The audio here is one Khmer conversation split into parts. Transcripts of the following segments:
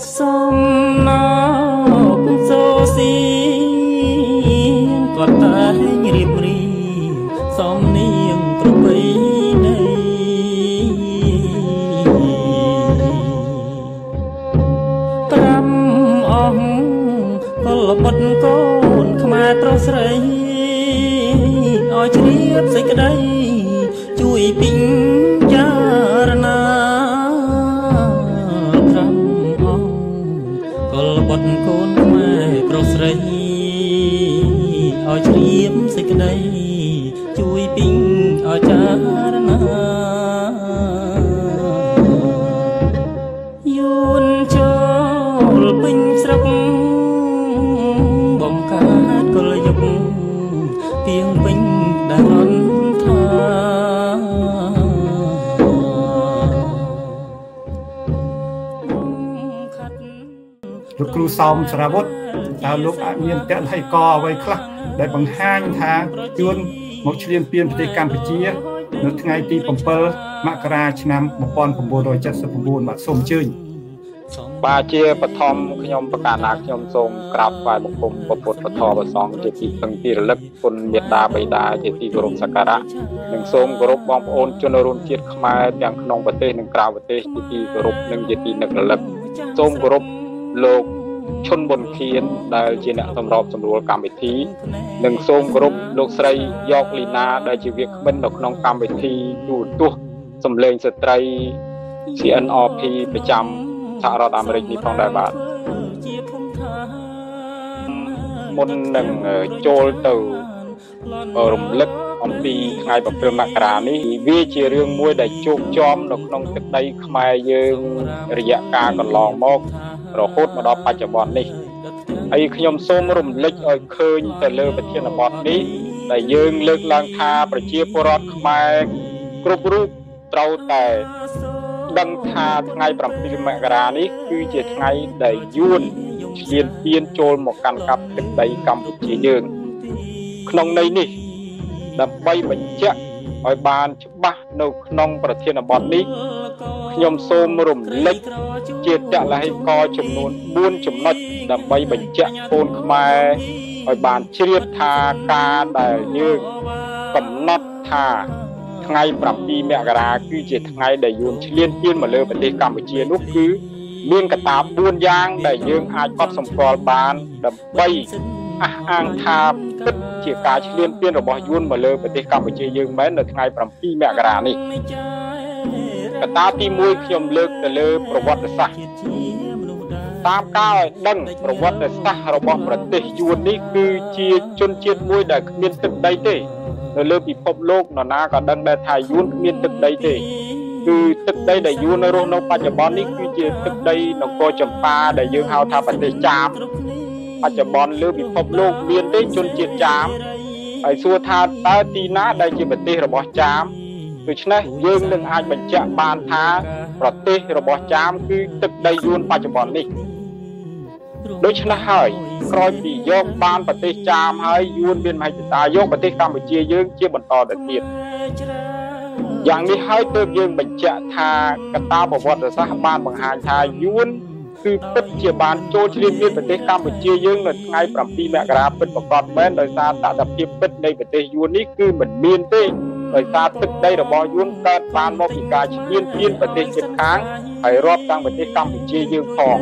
សំណោសូស៊ីក៏តែរៀបរៀងសំនៀងប្រពៃណី5អង្គកលបុត្រកូនខ្មែរប្រុសស្រីឲ្យជ្រាបសេចក្តីជួយពិចារណា5អង្គកលបុត្រកូនខ្មែរប្រុសស្រីឲ្យជ្រាបសេចក្តីជួយពិចារណាយួនចូលពេញស្រុកបំកើតកលយុគទៀងពេញដែលរនថាលោកគ្រូសោមសរាវុធតើលោកអាចមានតល័យកអ្វីខ្លះដែលបង្ហាញថាជួនមកឈ្លានពានប្រទេសកម្ពុជានៅថ្ងៃទី7មករាឆ្នាំ1979បាទសូមអញ្ជើញបាទជាបឋមខ្ញុំប្រកាសថាខ្ញុំសូមក្រាបថ្វាយបង្គំព្រះពុទ្ធពធព្រះសង្ឃជាទីពឹងទីរលឹកគុណមេត្តាបិតាជាទីគោរពសក្ការៈនិងសូមគោរពបងប្អូនជនរួមជាតិខ្មែរទាំងក្នុងប្រទេសនិងក្រៅប្រទេសជាទីគោរពនិងជាទីនឹករលឹកសូមគោរពលោកឈុនប៊ុនខៀនដែលជាអ្នកសម្របសម្រួលកម្មវិធីនិងសូមគោរពលោកស្រីយកលីណាដែលជាវាគ្មិននៅក្នុងកម្មវិធីទូរទស្សន៍សម្លេងស្ត្រី CNRP ប្រចាំសហរដ្ឋអាមេរិកនេះផងដែរបាទមុននឹងចូលទៅរំលឹកអំពីថ្ងៃ7មករានេះវាជារឿងមួយដែលជោគជាំនៅក្នុងទឹកដីខ្មែរយើងរយៈកាលកន្លងមករហូតមកដល់បច្ចុប្បន្ននេះហើយខ្ញុំសូមរំលឹកឲ្យឃើញទៅលើប្រធានបទនេះដែលយើងលើកឡើងថាប្រជាពលរដ្ឋខ្មែរគ្រប់រូបត្រូវតែដឹងថាថ្ងៃ7មករានេះគឺជាថ្ងៃដែលយួនឈ្លានពានចូលមកកាន់កាប់ទឹកដីកម្ពុជាយើងក្នុងន័យនេះដើម្បីបញ្ជាក់ឲ្យបានច្បាស់នៅក្នុងប្រធានបទនេះខ្ញុំសូមរំលឹកជាតលហិកចំនួន4ចំណុចដើម្បីបញ្ជាក់កូនខ្មែរឲ្យបានជ្រាបថាការដែលយើងកំណត់ថាថ្ងៃ7មករាគឺជាថ្ងៃដែលយួនឈ្លានពានមកលើប្រទេសកម្ពុជានោះគឺមានកត្តា4យ៉ាងដែលយើងអាចកត់សម្គាល់បានដើម្បីអះអាងថាពិតជាការឈ្លានពានរបស់យួនមកលើប្រទេសកម្ពុជាយើងមែននៅថ្ងៃ7មករានេះកត្តាទី1ខ្ញុំលើកទៅលើប្រវត្តិសាស្ត្រតាមការឲ្យដឹងប្រវត្តិសាស្ត្ររបស់ប្រទេសយួននេះគឺជាជនជាតិមួយដែលគ្មានទឹកដីទេនៅលើពិភពលោកនរណាក៏ដឹងដែរថាយួនគ្មានទឹកដីទេគឺទឹកដីដែលយួននៅរស់នៅបច្ចុប្បន្ននេះគឺជាទឹកដីនគរចម្ប៉ាដែលយើងហៅថាប្រទេសចាមបច្ចុប្បន្នលើពិភពលោកមានទេជនជាតិចាមហើយសួរថាតើទីណាដែលជាប្រទេសរបស់ចាមដូច្នេះយើងនឹងអាចបញ្ជាក់បានថាប្រទេសរបស់ចាមគឺទឹកដីយួនបច្ចុប្បន្ននេះដូច្នេះហើយក្រោយពីយកបានប្រទេសចាមហើយយួនមានមហិច្ឆតាយកប្រទេសកម្ពុជាយើងជាបន្តទៅទៀតយ៉ាងនេះហើយទើបយើងបញ្ជាក់ថាកត្តាប្រវត្តិសាស្ត្របានបង្ហាញថាយួនគឺពិតជាបានចូលឈ្លានពានប្រទេសកម្ពុជាយើងនៅថ្ងៃ7មករាពិតប្រាកដមែនដោយសារតថភាពពិតនៃប្រទេសយួននេះគឺមិនមានទេដោយសារទឹកដីរបស់យួនកើតបានមកពីការឈ្លានពានប្រទេសជិតខាងហើយរាប់ទាំងប្រទេសកម្ពុជាយើងផង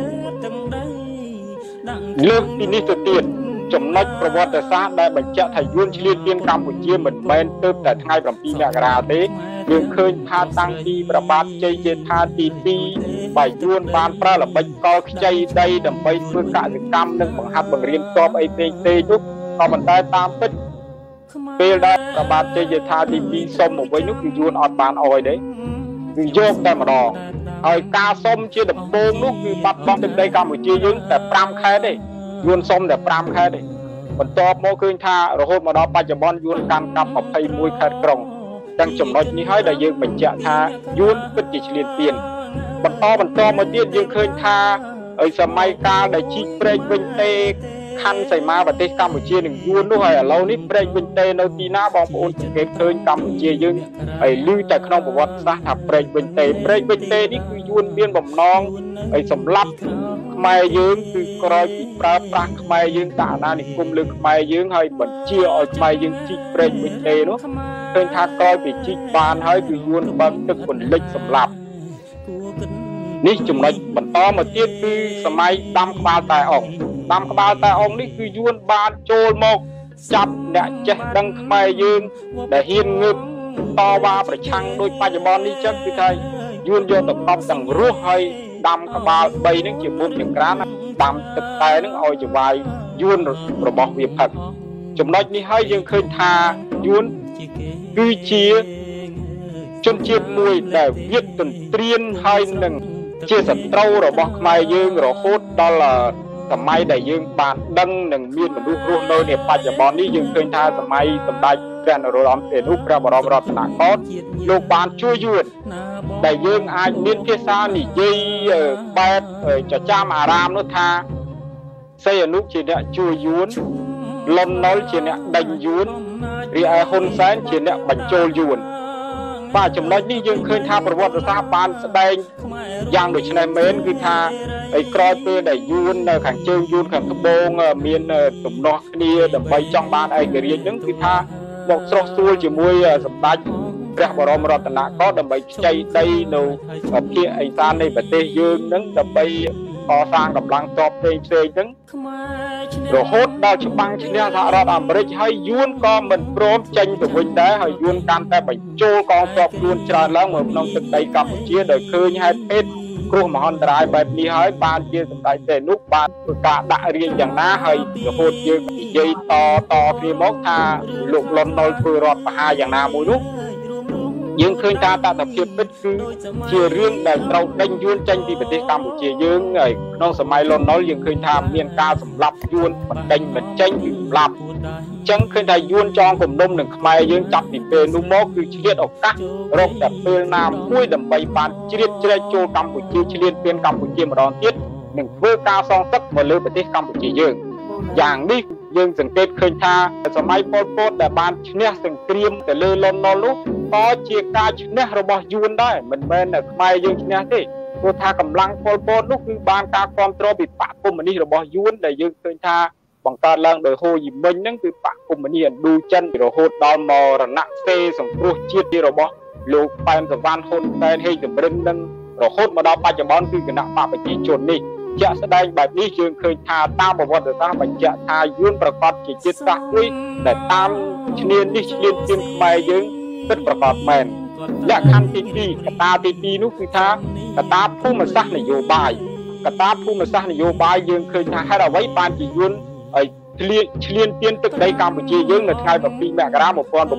លើសពីនេះទៅទៀតចំណុចប្រវត្តិសាស្ត្រដែលបញ្ជាក់ថាយួនឈ្លានពានកម្ពុជាមិនមែនទើបតែថ្ងៃ7មករាទេយើងឃើញថាតាំងពីព្រះបាទជ័យជេដ្ឋាទី2បាយយួនបានប្រើល្បិចកលខ្ចីដីដើម្បីធ្វើកសិកម្មនិងបង្ហាត់បង្រៀនតបអីផ្សេងៗនោះក៏ប៉ុន្តែតាមពិតពេលដែលព្រះបាទជ័យជេដ្ឋាទី2សុំមកវិញនោះគឺយួនអត់បានអោយទេគឺយកតែម្ដងហើយការសុំជាដំបូងនោះគឺបាត់បង់ទឹកដីកម្ពុជាយើងតែ5ខែទេយួនសុំតែ5ខែទេបន្ទាប់មកឃើញថារហូតមកដល់បច្ចុប្បន្នយួនកាន់កាប់21ខេត្តក្រុងទាំងចំណុចនេះហើយដែលយើងបញ្ជាក់ថាយួនពិតជាឈ្លានពានបន្តមកទៀតយើងឃើញថាសម័យកាលដែលជីកព្រែកវិញទេខណ្ឌសីមាប្រទេសកម្ពុជានឹងយួននោះហើយឥឡូវនេះព្រែកវិញទេនៅទីណាបងប្អូនសង្កេតឃើញកម្ពុជាយើងហើយឮតែក្នុងប្រវត្តិសាស្ត្រថាព្រែកវិញទេនេះគឺយួនមានបំណងហើយសម្លាប់ក្ខ្មែរយើងគឺក្រោយពីប្រើប្រាស់ខ្មែរយើងតាអាណានិគមលើខ្មែរយើងហើយបញ្ជាឲ្យខ្មែរយើងជីកព្រែកវិញទេនោះឃើញថាក្រោយពីជីកបានហើយគឺយួនបើកទឹកពន្លិចសម្លាប់នេះចំណុចបន្តមកទៀតគឺសម័យដាំក្បាលតែអង្គនេះគឺយួនបានចូលមកចាប់អ្នកចេះដឹងខ្មែរយើងដែលហ៊ានងើបតវ៉ាប្រឆាំងដោយបច្ចុប្បន្ននេះចឹងគឺថាយួនយកទៅកប់ទាំងរស់ហើយដាំក្បាល3ហ្នឹងជាមុំចង្ក្រានដាំទឹកតែហ្នឹងឲ្យចវាយយួនរបស់វាផឹកចំណុចនេះហើយយើងឃើញថាយួនគឺជាជនជាតិមួយដែលវាទន្ទ្រានហើយនឹងជាសត្រូវរបស់ខ្មែរយើងរហូតដល់សម័យដែលយើងបានដឹងនិងមានមនុស្សរស់នៅในបច្ចុប្បន្ននេះយើងឃើញថាសម័យសម្ដេចព្រះនរោត្តមសីហនុព្រះបរមរដ្ឋាភិបាលលោកបានជួយយួនដែលយើងអាចមានភាសានិយាយបែបចចាមអារាមនោះថាសីហនុជាអ្នកជួយយួនលន់នល់ជាអ្នកដេញយួនរីឯហ៊ុនសែនជាអ្នកបញ្ចូលយួនបាទចំណុចនេះយើងឃើញថាប្រវត្តិសាស្ត្របានស្ដែងយ៉ាងដូចនេះមែនគឺថាឯក្រោយពេលដែលយួននៅខាងជើងយួនខាងត្បូងមានទំនាស់គ្នាដើម្បីចង់បានឯករាជ្យហ្នឹងគឺថាមកស្រោះស្រួលជាមួយសម្ដេចព្រះបរមរដ្ឋាភិបាលដើម្បីខ្ចីដីនៅភាគឦសាននៃប្រទេសយើងហ្នឹងដើម្បីកសាងកម្លាំងទ័ពផ្សេងហ្នឹងរហូតដល់ច្បាំងឈ្នះសហរដ្ឋអាមេរិកហើយយួនក៏មិនព្រមចេញទៅវិញដែរហើយយួនកាន់តែបញ្ចូលកងទ័ពខ្លួនច្រើនឡើងមកក្នុងទឹកដីកម្ពុជាដោយឃើញហេតុភេទគ្រោះមហន្តរាយបែបនេះហើយបានជាសម្ដេចសីហនុបានធ្វើការដាក់រាជយ៉ាងណាហើយរហូតយើងនិយាយតគ្នាមកថាលោកលន់នល់ធ្វើរដ្ឋប្រហារយ៉ាងណាមួយនោះយើងឃើញថាតថភាពពិតគឺជារឿងដែលត្រូវដេញយួនចេញពីប្រទេសកម្ពុជាយើងហើយក្នុងសម័យលន់នល់យើងឃើញថាមានការសម្លាប់យួនបណ្ដេញមិនចេញពីសម្លាប់អញ្ចឹងឃើញថាយួនចងគំនុំនឹងខ្មែរយើងចាប់ពីពេលនោះមកគឺឆ្លៀតឱកាសរកតែពេលណាមួយដើម្បីបានជ្រៀតជ្រែកចូលកម្ពុជាឆ្លៀតពៀនកម្ពុជាម្ដងទៀតនិងធ្វើការសងសឹកមកលើប្រទេសកម្ពុជាយើងយ៉ាងនេះយើងសង្កេតឃើញថាសម័យប៉ុលពតដែលបានឈ្នះសង្គ្រាមទៅលើលន់នល់នោះក៏ជាការឈ្នះរបស់យួនដែរមិនមែនខ្មែរយើងឈ្នះទេព្រោះថាកម្លាំងប៉ុលពតនោះគឺបានការគ្រប់គ្រងពីបកកុម្មុយនីសរបស់យួនដែលយើងឃើញថាបង្កើតឡើងដោយហូជីមិញហ្នឹងគឺបកកុម្មុយនីសឥណ្ឌូចិនរហូតដល់មរណសេសង្គ្រោះជាតិរបស់លោកប៉ែនសវណ្ណហ៊ុនសែនហេងសំរិននឹងរហូតមកដល់បច្ចុប្បន្នគឺគណៈបកប្រជាជននេះជាក់ស្ដែងបែបនេះយើងឃើញថាតាមប្រវត្តិសាស្ត្របញ្ជាក់ថាយួនប្រកាសជាជាតិសាសន៍មួយដែលតាមឈ្នានីសឈ្នានទានខ្មែរយើងពិតប្រកបមែនលក្ខខណ្ឌទី2កត្តាទី2នោះគឺថាកត្តាភូមិសាស្ត្រនយោបាយកត្តាភូមិសាស្ត្រនយោបាយយើងឃើញថាហេតុអ្វីបានជាយួនឲ្យឈ្លានពានទឹកដីកម្ពុជាយើងនៅថ្ងៃ7មករា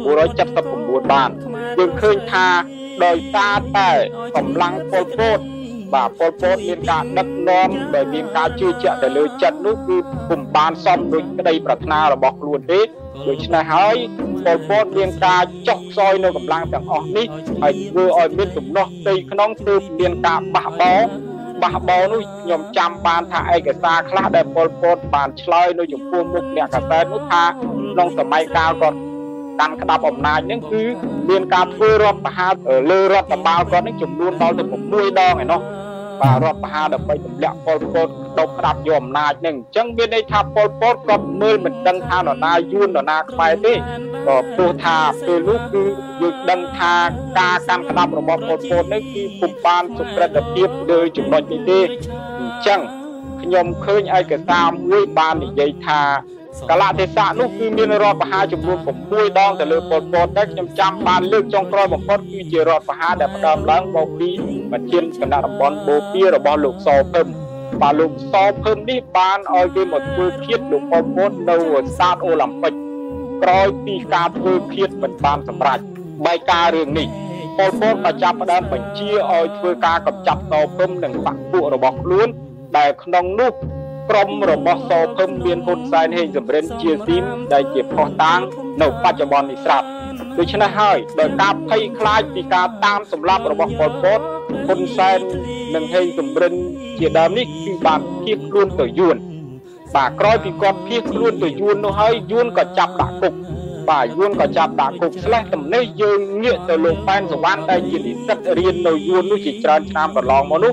1979បានយើងឃើញថាដោយសារតែកម្លាំងប៉ុលពតបាទប៉ុលពតមានការដឹកនាំដែលមានការជឿជាក់ទៅលើចិត្តនោះគឺពុំបានសមដោយក្តីប្រាថ្នារបស់ខ្លួនទេដូច្នេះហើយប៉ុលពតមានការចុះខ្សោយនៅកម្លាំងទាំងអស់នេះហើយធ្វើឲ្យមានទំនាស់ផ្ទៃក្នុងទើបមានការបះបោនោះខ្ញុំចាំបានថាឯកសារខ្លះដែលប៉ុលពតបានឆ្លើយនៅចំពោះមុខអ្នកកាសែតនោះថាក្នុងសម័យកាលគាត់កាន់ក្តាប់អំណាចហ្នឹងគឺមានការធ្វើរដ្ឋប្រហារលើរដ្ឋបាលគាត់ហ្នឹងចំនួនដល់ទៅ6ដងឯណោះបាទរដ្ឋប្រហារដើម្បីទម្លាក់ប៉ុលពតដុបក្តាប់យកអំណាចហ្នឹងអញ្ចឹងមានន័យថាប៉ុលពតគាត់មើលមិនដឹងថានរណាយួននរណាខ្មែរទេក៏ព្រោះថាពេលនោះគឺយើងដឹងថាការកាន់ក្តាប់របស់ប៉ុលពតនេះគឺពុំបានសុក្រិតភាពលើចំណុចនេះទេអញ្ចឹងខ្ញុំឃើញឯកសារមួយបាននិយាយថាកាលៈទេសៈនោះគឺមានរដ្ឋប្រហារចំនួន6ដងទៅលើប៉ុលពតតែខ្ញុំចាំបានលើកចុងក្រោយបំផុតគឺជារដ្ឋប្រហារដែលផ្ដើមឡើងមកពីប្រធានគណៈតំបន់បូព៌ារបស់លោកសភឹមបាទលោកសភឹមនេះបានឲ្យគេមកធ្វើឃាតលោកប៉ុលពតនៅសាទអូឡ িম্প ពិកក្រោយពីការធ្វើឃាតមិនបានសម្រេចបែកការរឿងនេះប៉ុលពតក៏ចាប់ផ្ដើមបញ្ជាឲ្យធ្វើការកម្ចាត់សភឹមនិងបកពួករបស់ខ្លួនដែលក្នុងនោះក្រុមរបស់សភឹមមានហ៊ុនសែនហេងសំរិនជាស៊ីមដែលជាផុសតាងនៅបច្ចុប្បន្ននេះស្រាប់ដូច្នេះហើយដោយការភ័យខ្លាចពីការតាមសម្លាប់របស់ប៉ុលពតហ៊ុនសែននិងហេងសំរិនជាដើមនេះគឺបានភៀសខ្លួនទៅយួនបាទក្រោយពីគាត់ភៀសខ្លួនទៅយួននោះហើយយួនក៏ចាប់ដាក់គុកបាទយួនក៏ចាប់ដាក់គុកឆ្លេះទំនេះយើងងាកទៅលោកប៉ែនសវណ្ណដែលជានិស្សិតរៀននៅយួននោះជាច្រើនឆ្នាំកន្លងមកនោះ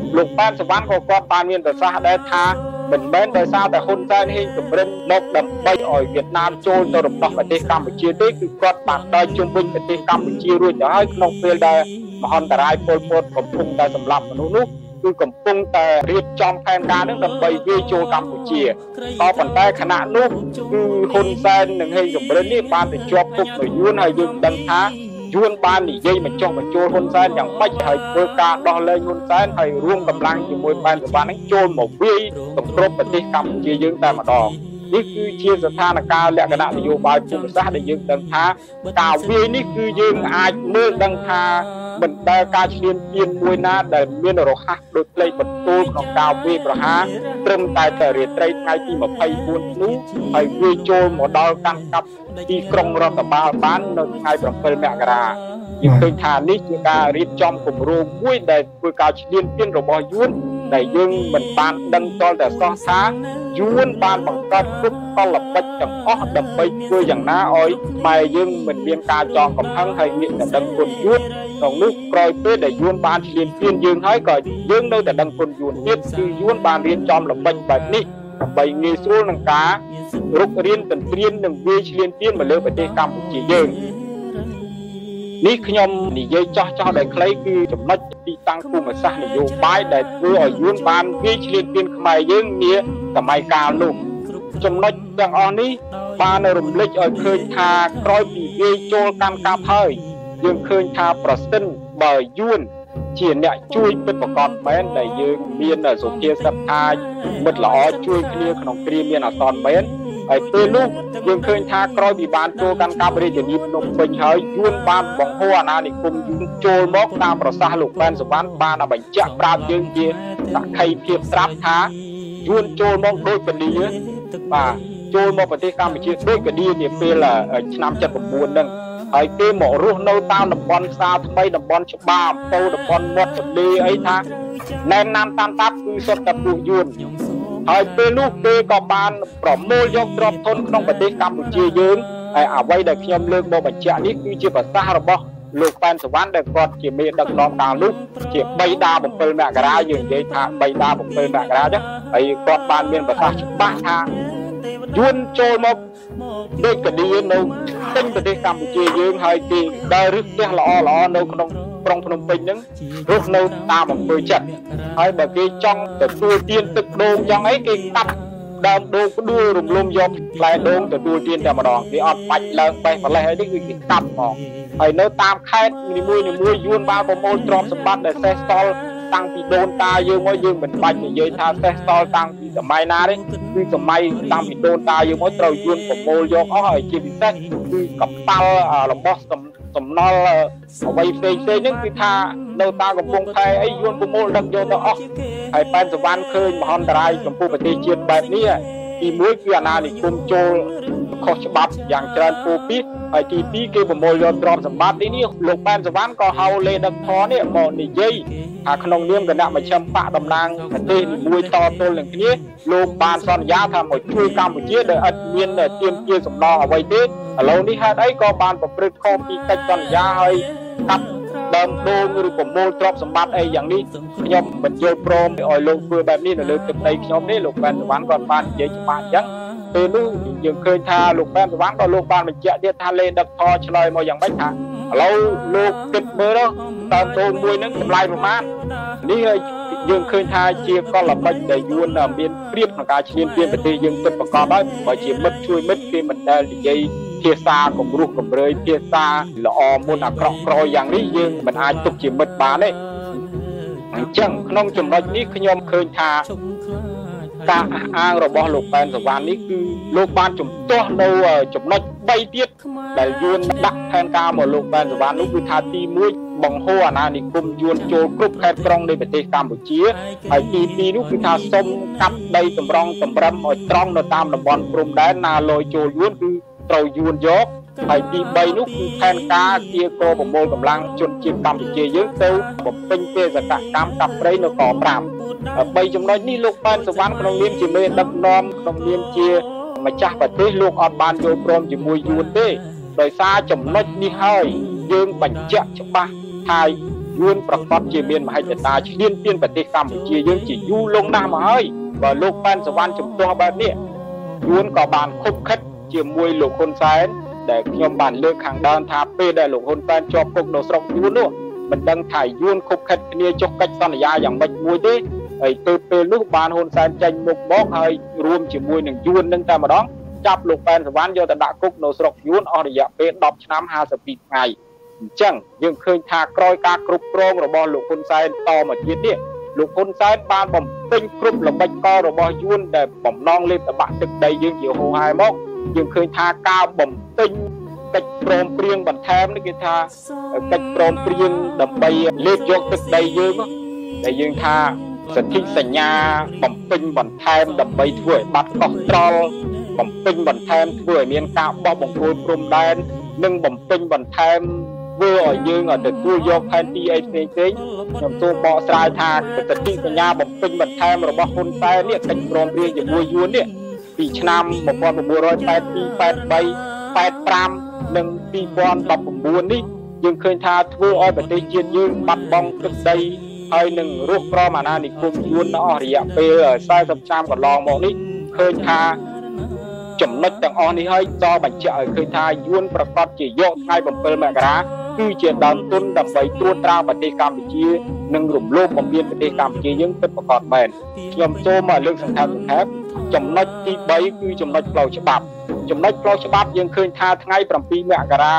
លោកប៉ែនសវណ្ណក៏គាត់បានមានប្រសាសន៍ដែរថាមិនមែនដោយសារតែហ៊ុនសែនហ៊ីងកំរិនមកដើម្បីឲ្យវៀតណាមចូលទៅរំដោះប្រទេសកម្ពុជាទេគឺគាត់បានដើរជុំវិញប្រទេសកម្ពុជារួចទៅហើយក្នុងពេលដែលមហន្តរាយពលពតកំពុងតែសម្លាប់មនុស្សនោះគឺកំពុងតែរៀបចំផែនការនឹងដើម្បីវាយចូលកម្ពុជាក៏ប៉ុន្តែខណៈនោះគឺហ៊ុនសែននិងហ៊ីងកំរិននេះបានទៅជាប់គុកនៅយួនហើយយើងដឹងថាយួនបាននិយាយបញ្ចុះបញ្ចូលហ៊ុនសែនយ៉ាងម៉េចហើយធ្វើការដោះលែងហ៊ុនសែនហើយរួមកម្លាំងជាមួយប៉ែនសវណ្ណនឹងចូលមកវាយគ្រប់គ្រងប្រទេសកម្ពុជាយើងតែម្ដងនេះគឺជាស្ថានភាពលក្ខណៈនយោបាយភូមិសាស្ត្រដែលយើងដឹងថាការវាយនេះគឺយើងអាចមើលដឹងថាមិនដែលការឈ្លានពានមួយណាដែលមានរហ័សដូចផ្លេចបន្ទូលក្នុងការវាយប្រហារត្រឹមតែរាត្រីថ្ងៃទី24ធ្នូហើយវាយចូលមកដល់កាន់កាប់ទីក្រុងរដ្ឋបាលបាននៅថ្ងៃ7មករាយើងឃើញថានេះជាការរៀបចំគម្រោងមួយដែលធ្វើការឈ្លានពានរបស់យួនដែលយើងមិនបានដឹងតលតែសោះថាយួនបានបង្កើតគ្រប់កលបិចទាំងអស់ដើម្បីធ្វើយ៉ាងណាឲ្យម៉ែយើងមិនមានការចងកំហឹងហើយមានតែដឹងគុណយួនក្នុងនោះក្រោយពេលដែលយួនបានឈ្លានពានយើងហើយក៏យើងនៅតែដឹងគុណយួនទៀតគឺយួនបានរៀបចំល្បិចបែបនេះដើម្បីងាយស្រួលនឹងការរុករៀនទន្ទ្រាននិងវាយឈ្លានពានមកលើប្រទេសកម្ពុជាយើងនេះខ្ញុំនិយាយចោះដោយខ្លីគឺចំណុចទីតាំងភូមិសាស្ត្រនយោបាយដែលធ្វើឲ្យយួនបានវាយឈ្លានពានខ្មែរយើងនាសម័យកាលនោះចំណុចទាំងអស់នេះបានរំលេចឲ្យឃើញថាក្រោយពីវាយចូលកាន់កាប់ហើយយើងឃើញថាប្រសិនបើយួនជាអ្នកជួយពិតប្រាកដមែនដែលយើងមានសុភាសិតថាមិត្តល្អជួយគ្នាក្នុងគ្រាមានអាសន្នមែនហើយពេលនោះយើងឃើញថាក្រោយពីបានចូលកាន់កាប់រាជធានីភ្នំពេញហើយយួនបានបង្ហូរអាណានិគមយួនចូលមកតាមប្រសាសន៍លោកប៉ែនសវណ្ណបានបញ្ជាក់ប្រាប់យើងជាសក្ខីភាពស្រាប់ថាយួនចូលមកដូចកឌីបាទចូលមកប្រទេសកម្ពុជាដូចកឌីនាពេលឆ្នាំ79ហ្នឹងហើយគេមករស់នៅតាមតំបន់ផ្សារថ្មីតំបន់ច្បារអំពៅតំបន់មាត់ទន្លេអីថាណែនណាំតាមតាប់គឺសុទ្ធតែពួកយួនហើយពេលនោះគេក៏បានប្រមូលយកទ្រព្យធនក្នុងប្រទេសកម្ពុជាយើងហើយអ្វីដែលខ្ញុំលើកមកបញ្ជាក់នេះគឺជាប្រសាសន៍របស់លោកប៉ែនសវណ្ណដែលគាត់ជាមេដឹកនាំកាលនោះជា3ដា7មករាយើងនិយាយថា3ដា7មករាចឹងហើយគាត់បានមានប្រសាសន៍ច្បាស់ថាយួនចូលមកដូចកឌីនៅពេញប្រទេសកម្ពុជាយើងហើយគេដើររឹសផ្ទះល្អនៅក្នុងក្រុងភ្នំពេញហ្នឹងរស់នៅតាមអំពើចិត្តហើយបើគេចង់ទទួលទានទឹកដូងយ៉ាងអីគេកាប់ដើមដូងផ្ដួលរំលំយកផ្លែដូងទទួលទានតែម្ដងគេអត់បាច់ឡើងបេះម្លេះអីនេះគឺគេកាប់ហ្មងហើយនៅតាមខេត្តនីមួយយួនបានប្រមូលទ្រព្យសម្បត្តិដែលសេះសល់តាំងពីដូនតាយើងមកយើងមិនបាច់និយាយថាសេះសល់តាំងពីសម័យណាទេគឺសម័យតាំងពីដូនតាយើងមកត្រូវយួនប្រមូលយកអស់ហើយជាពិសេសគឺកប៉ាល់របស់សំណល់អ្វីផ្សេងហ្នឹងគឺថានៅតាមកំពង់ផែអីយួនប្រមូលដឹកយកទៅអស់ហើយប៉ែនសវណ្ណឃើញមហន្តរាយចំពោះប្រទេសជាតិបែបនេះទី1គឺអាណានិគមចូលខុសច្បាប់យ៉ាងច្រើនពោពីហើយទី2គេប្រមូលយកទ្រព្យសម្បត្តិនេះលោកប៉ែនសវណ្ណក៏ហៅលេដឹកធរនេះមកនិយាយថាក្នុងនាមគណៈមជ្ឈិមបកតំណាងប្រទេសនីមួយតទល់នឹងគ្នាលោកបានសន្យាថាមកជួយកម្ពុជាដោយឥតមានទាមទារសំណងអ្វីទេឥឡូវនេះហេតុអីក៏បានប្រព្រឹត្តខុសពីកិច្ចសន្យាហើយកាប់ដើមដូងឬប្រមូលទ្រព្យសម្បត្តិអីយ៉ាងនេះខ្ញុំមិនយល់ព្រមឲ្យលោកធ្វើបែបនេះនៅលើទឹកដីខ្ញុំទេលោកប៉ែនសវណ្ណគាត់បាននិយាយច្បាស់អញ្ចឹងពេលនោះយើងឃើញថាលោកប៉ែនសវណ្ណក៏លោកបានបញ្ជាក់ទៀតថាលេដឹកធរឆ្លើយមកយ៉ាងម៉េចថាឥឡូវលោកគិតមើលដើមដូងមួយហ្នឹងតម្លៃប្រមាណនេះយើងឃើញថាជាកលបិចដែលយួនមានព្រៀបក្នុងការឈ្លានពានប្រទេសយើងពិតប្រាកដហើយបើជាមិត្តជួយមិត្តគេមិនដែលនិយាយភាសាគំរោះគំរើយភាសាល្អមុនអាក្រក់ក្រោយយ៉ាងនេះយើងមិនអាចទុកជាមិត្តបានទេអញ្ចឹងក្នុងចំណុចនេះខ្ញុំឃើញថាការអះអាងរបស់លោកប៉ែនសវណ្ណនេះគឺលោកបានជំទាស់នៅចំណុច3ទៀតដែលយួនដាក់ផែនការមកលោកប៉ែនសវណ្ណនោះគឺថាទី1បង្ហូរអាណានិគមយួនចូលគ្រប់ខេត្តក្រុងនៃប្រទេសកម្ពុជាហើយទី2នោះគឺថាសុំកាប់ដីតម្រង់តម្រឹមឲ្យត្រង់នៅតាមតំបន់ព្រំដែនណាលយចូលយួនគឺត្រូវយួនយកហើយទី3នោះគឺផែនការជាកោប្រមូលកម្លាំងជនជាតិកម្ពុជាយើងទៅបំពេញបេសកកម្មកាប់ព្រៃនៅក5 3ចំណុចនេះលោកប៉ែនសវណ្ណក្នុងនាមជាមេដឹកនាំក្នុងនាមជាម្ចាស់ប្រទេសលោកអត់បានយល់ព្រមជាមួយយួនទេដោយសារចំណុចនេះហើយយើងបញ្ជាក់ច្បាស់ថាយួនប្រកបជាមានមហិច្ឆតាឈ្លានពានប្រទេសកម្ពុជាយើងជាយូរលង់ណាស់មកហើយបើលោកប៉ែនសវណ្ណជំទាស់បែបនេះយួនក៏បានខុបខិតជាមួយលោកហ៊ុនសែនដែលខ្ញុំបានលើកខាងដើមថាពេលដែលលោកហ៊ុនសែនជាប់គុកនៅស្រុកយួននោះមិនដឹងថាយួនខុបខិតគ្នាចុះកិច្ចសន្យាយ៉ាងម៉េចមួយទេហើយទៅពេលនោះបានហ៊ុនសែនចេញមុខមកហើយរួមជាមួយនឹងយួននឹងតែម្ដងចាប់លោកប៉ែនសវណ្ណយកទៅដាក់គុកនៅស្រុកយួនអស់រយៈពេល10ឆ្នាំ52ថ្ងៃអញ្ចឹងយើងឃើញថាក្រោយការគ្រប់គ្រងរបស់លោកហ៊ុនសែនតមកទៀតនេះលោកហ៊ុនសែនបានបំពេញគ្រប់ល្បិចកលរបស់យួនដែលបំណងលេបតបាក់ទឹកដីយើងជាហូរហែមកយើងឃើញថាការបំពេញកិច្ចព្រមព្រៀងបន្ថែមនេះគេថាកិច្ចព្រមព្រៀងដើម្បីលេបយកទឹកដីយើងដែលយើងថាសន្ធិសញ្ញាបំពេញបន្ថែមដើម្បីធ្វើឲ្យបាត់កោះត្រល់បំពេញបន្ថែមធ្វើឲ្យមានការបោះបង្គោលព្រំដែននិងបំពេញបន្ថែមធ្វើឲ្យយើងទទួលយកផែនទីអីផ្សេងៗខ្ញុំទូបកស្រាយថាសន្ធិសញ្ញាបំពេញបន្ថែមរបស់ហ៊ុនសែននេះកិច្ចព្រមព្រៀងជាមួយយួននេះពីឆ្នាំ1982 83 85និង2019នេះយើងឃើញថាធ្វើឲ្យប្រទេសជាតិយើងបាត់បង់ទឹកដីហើយនឹងរស់ក្រោមអាណានិគមយួនអស់រយៈពេល40ឆ្នាំកន្លងមកនេះឃើញថាចំណុចទាំងអស់នេះហើយចោលបញ្ជាក់ឲ្យឃើញថាយួនប្រកាសជាយកថ្ងៃ7មករាគឺជាដើមទុនដើម្បីត្រួតត្រាប្រទេសកម្ពុជានិងរំលោភបំពានប្រទេសកម្ពុជាយើងពិតប្រាកដមែនខ្ញុំសូមលើកសង្ខេបចំណុចទី3គឺចំណុចផ្លូវច្បាប់យើងឃើញថាថ្ងៃ7មករា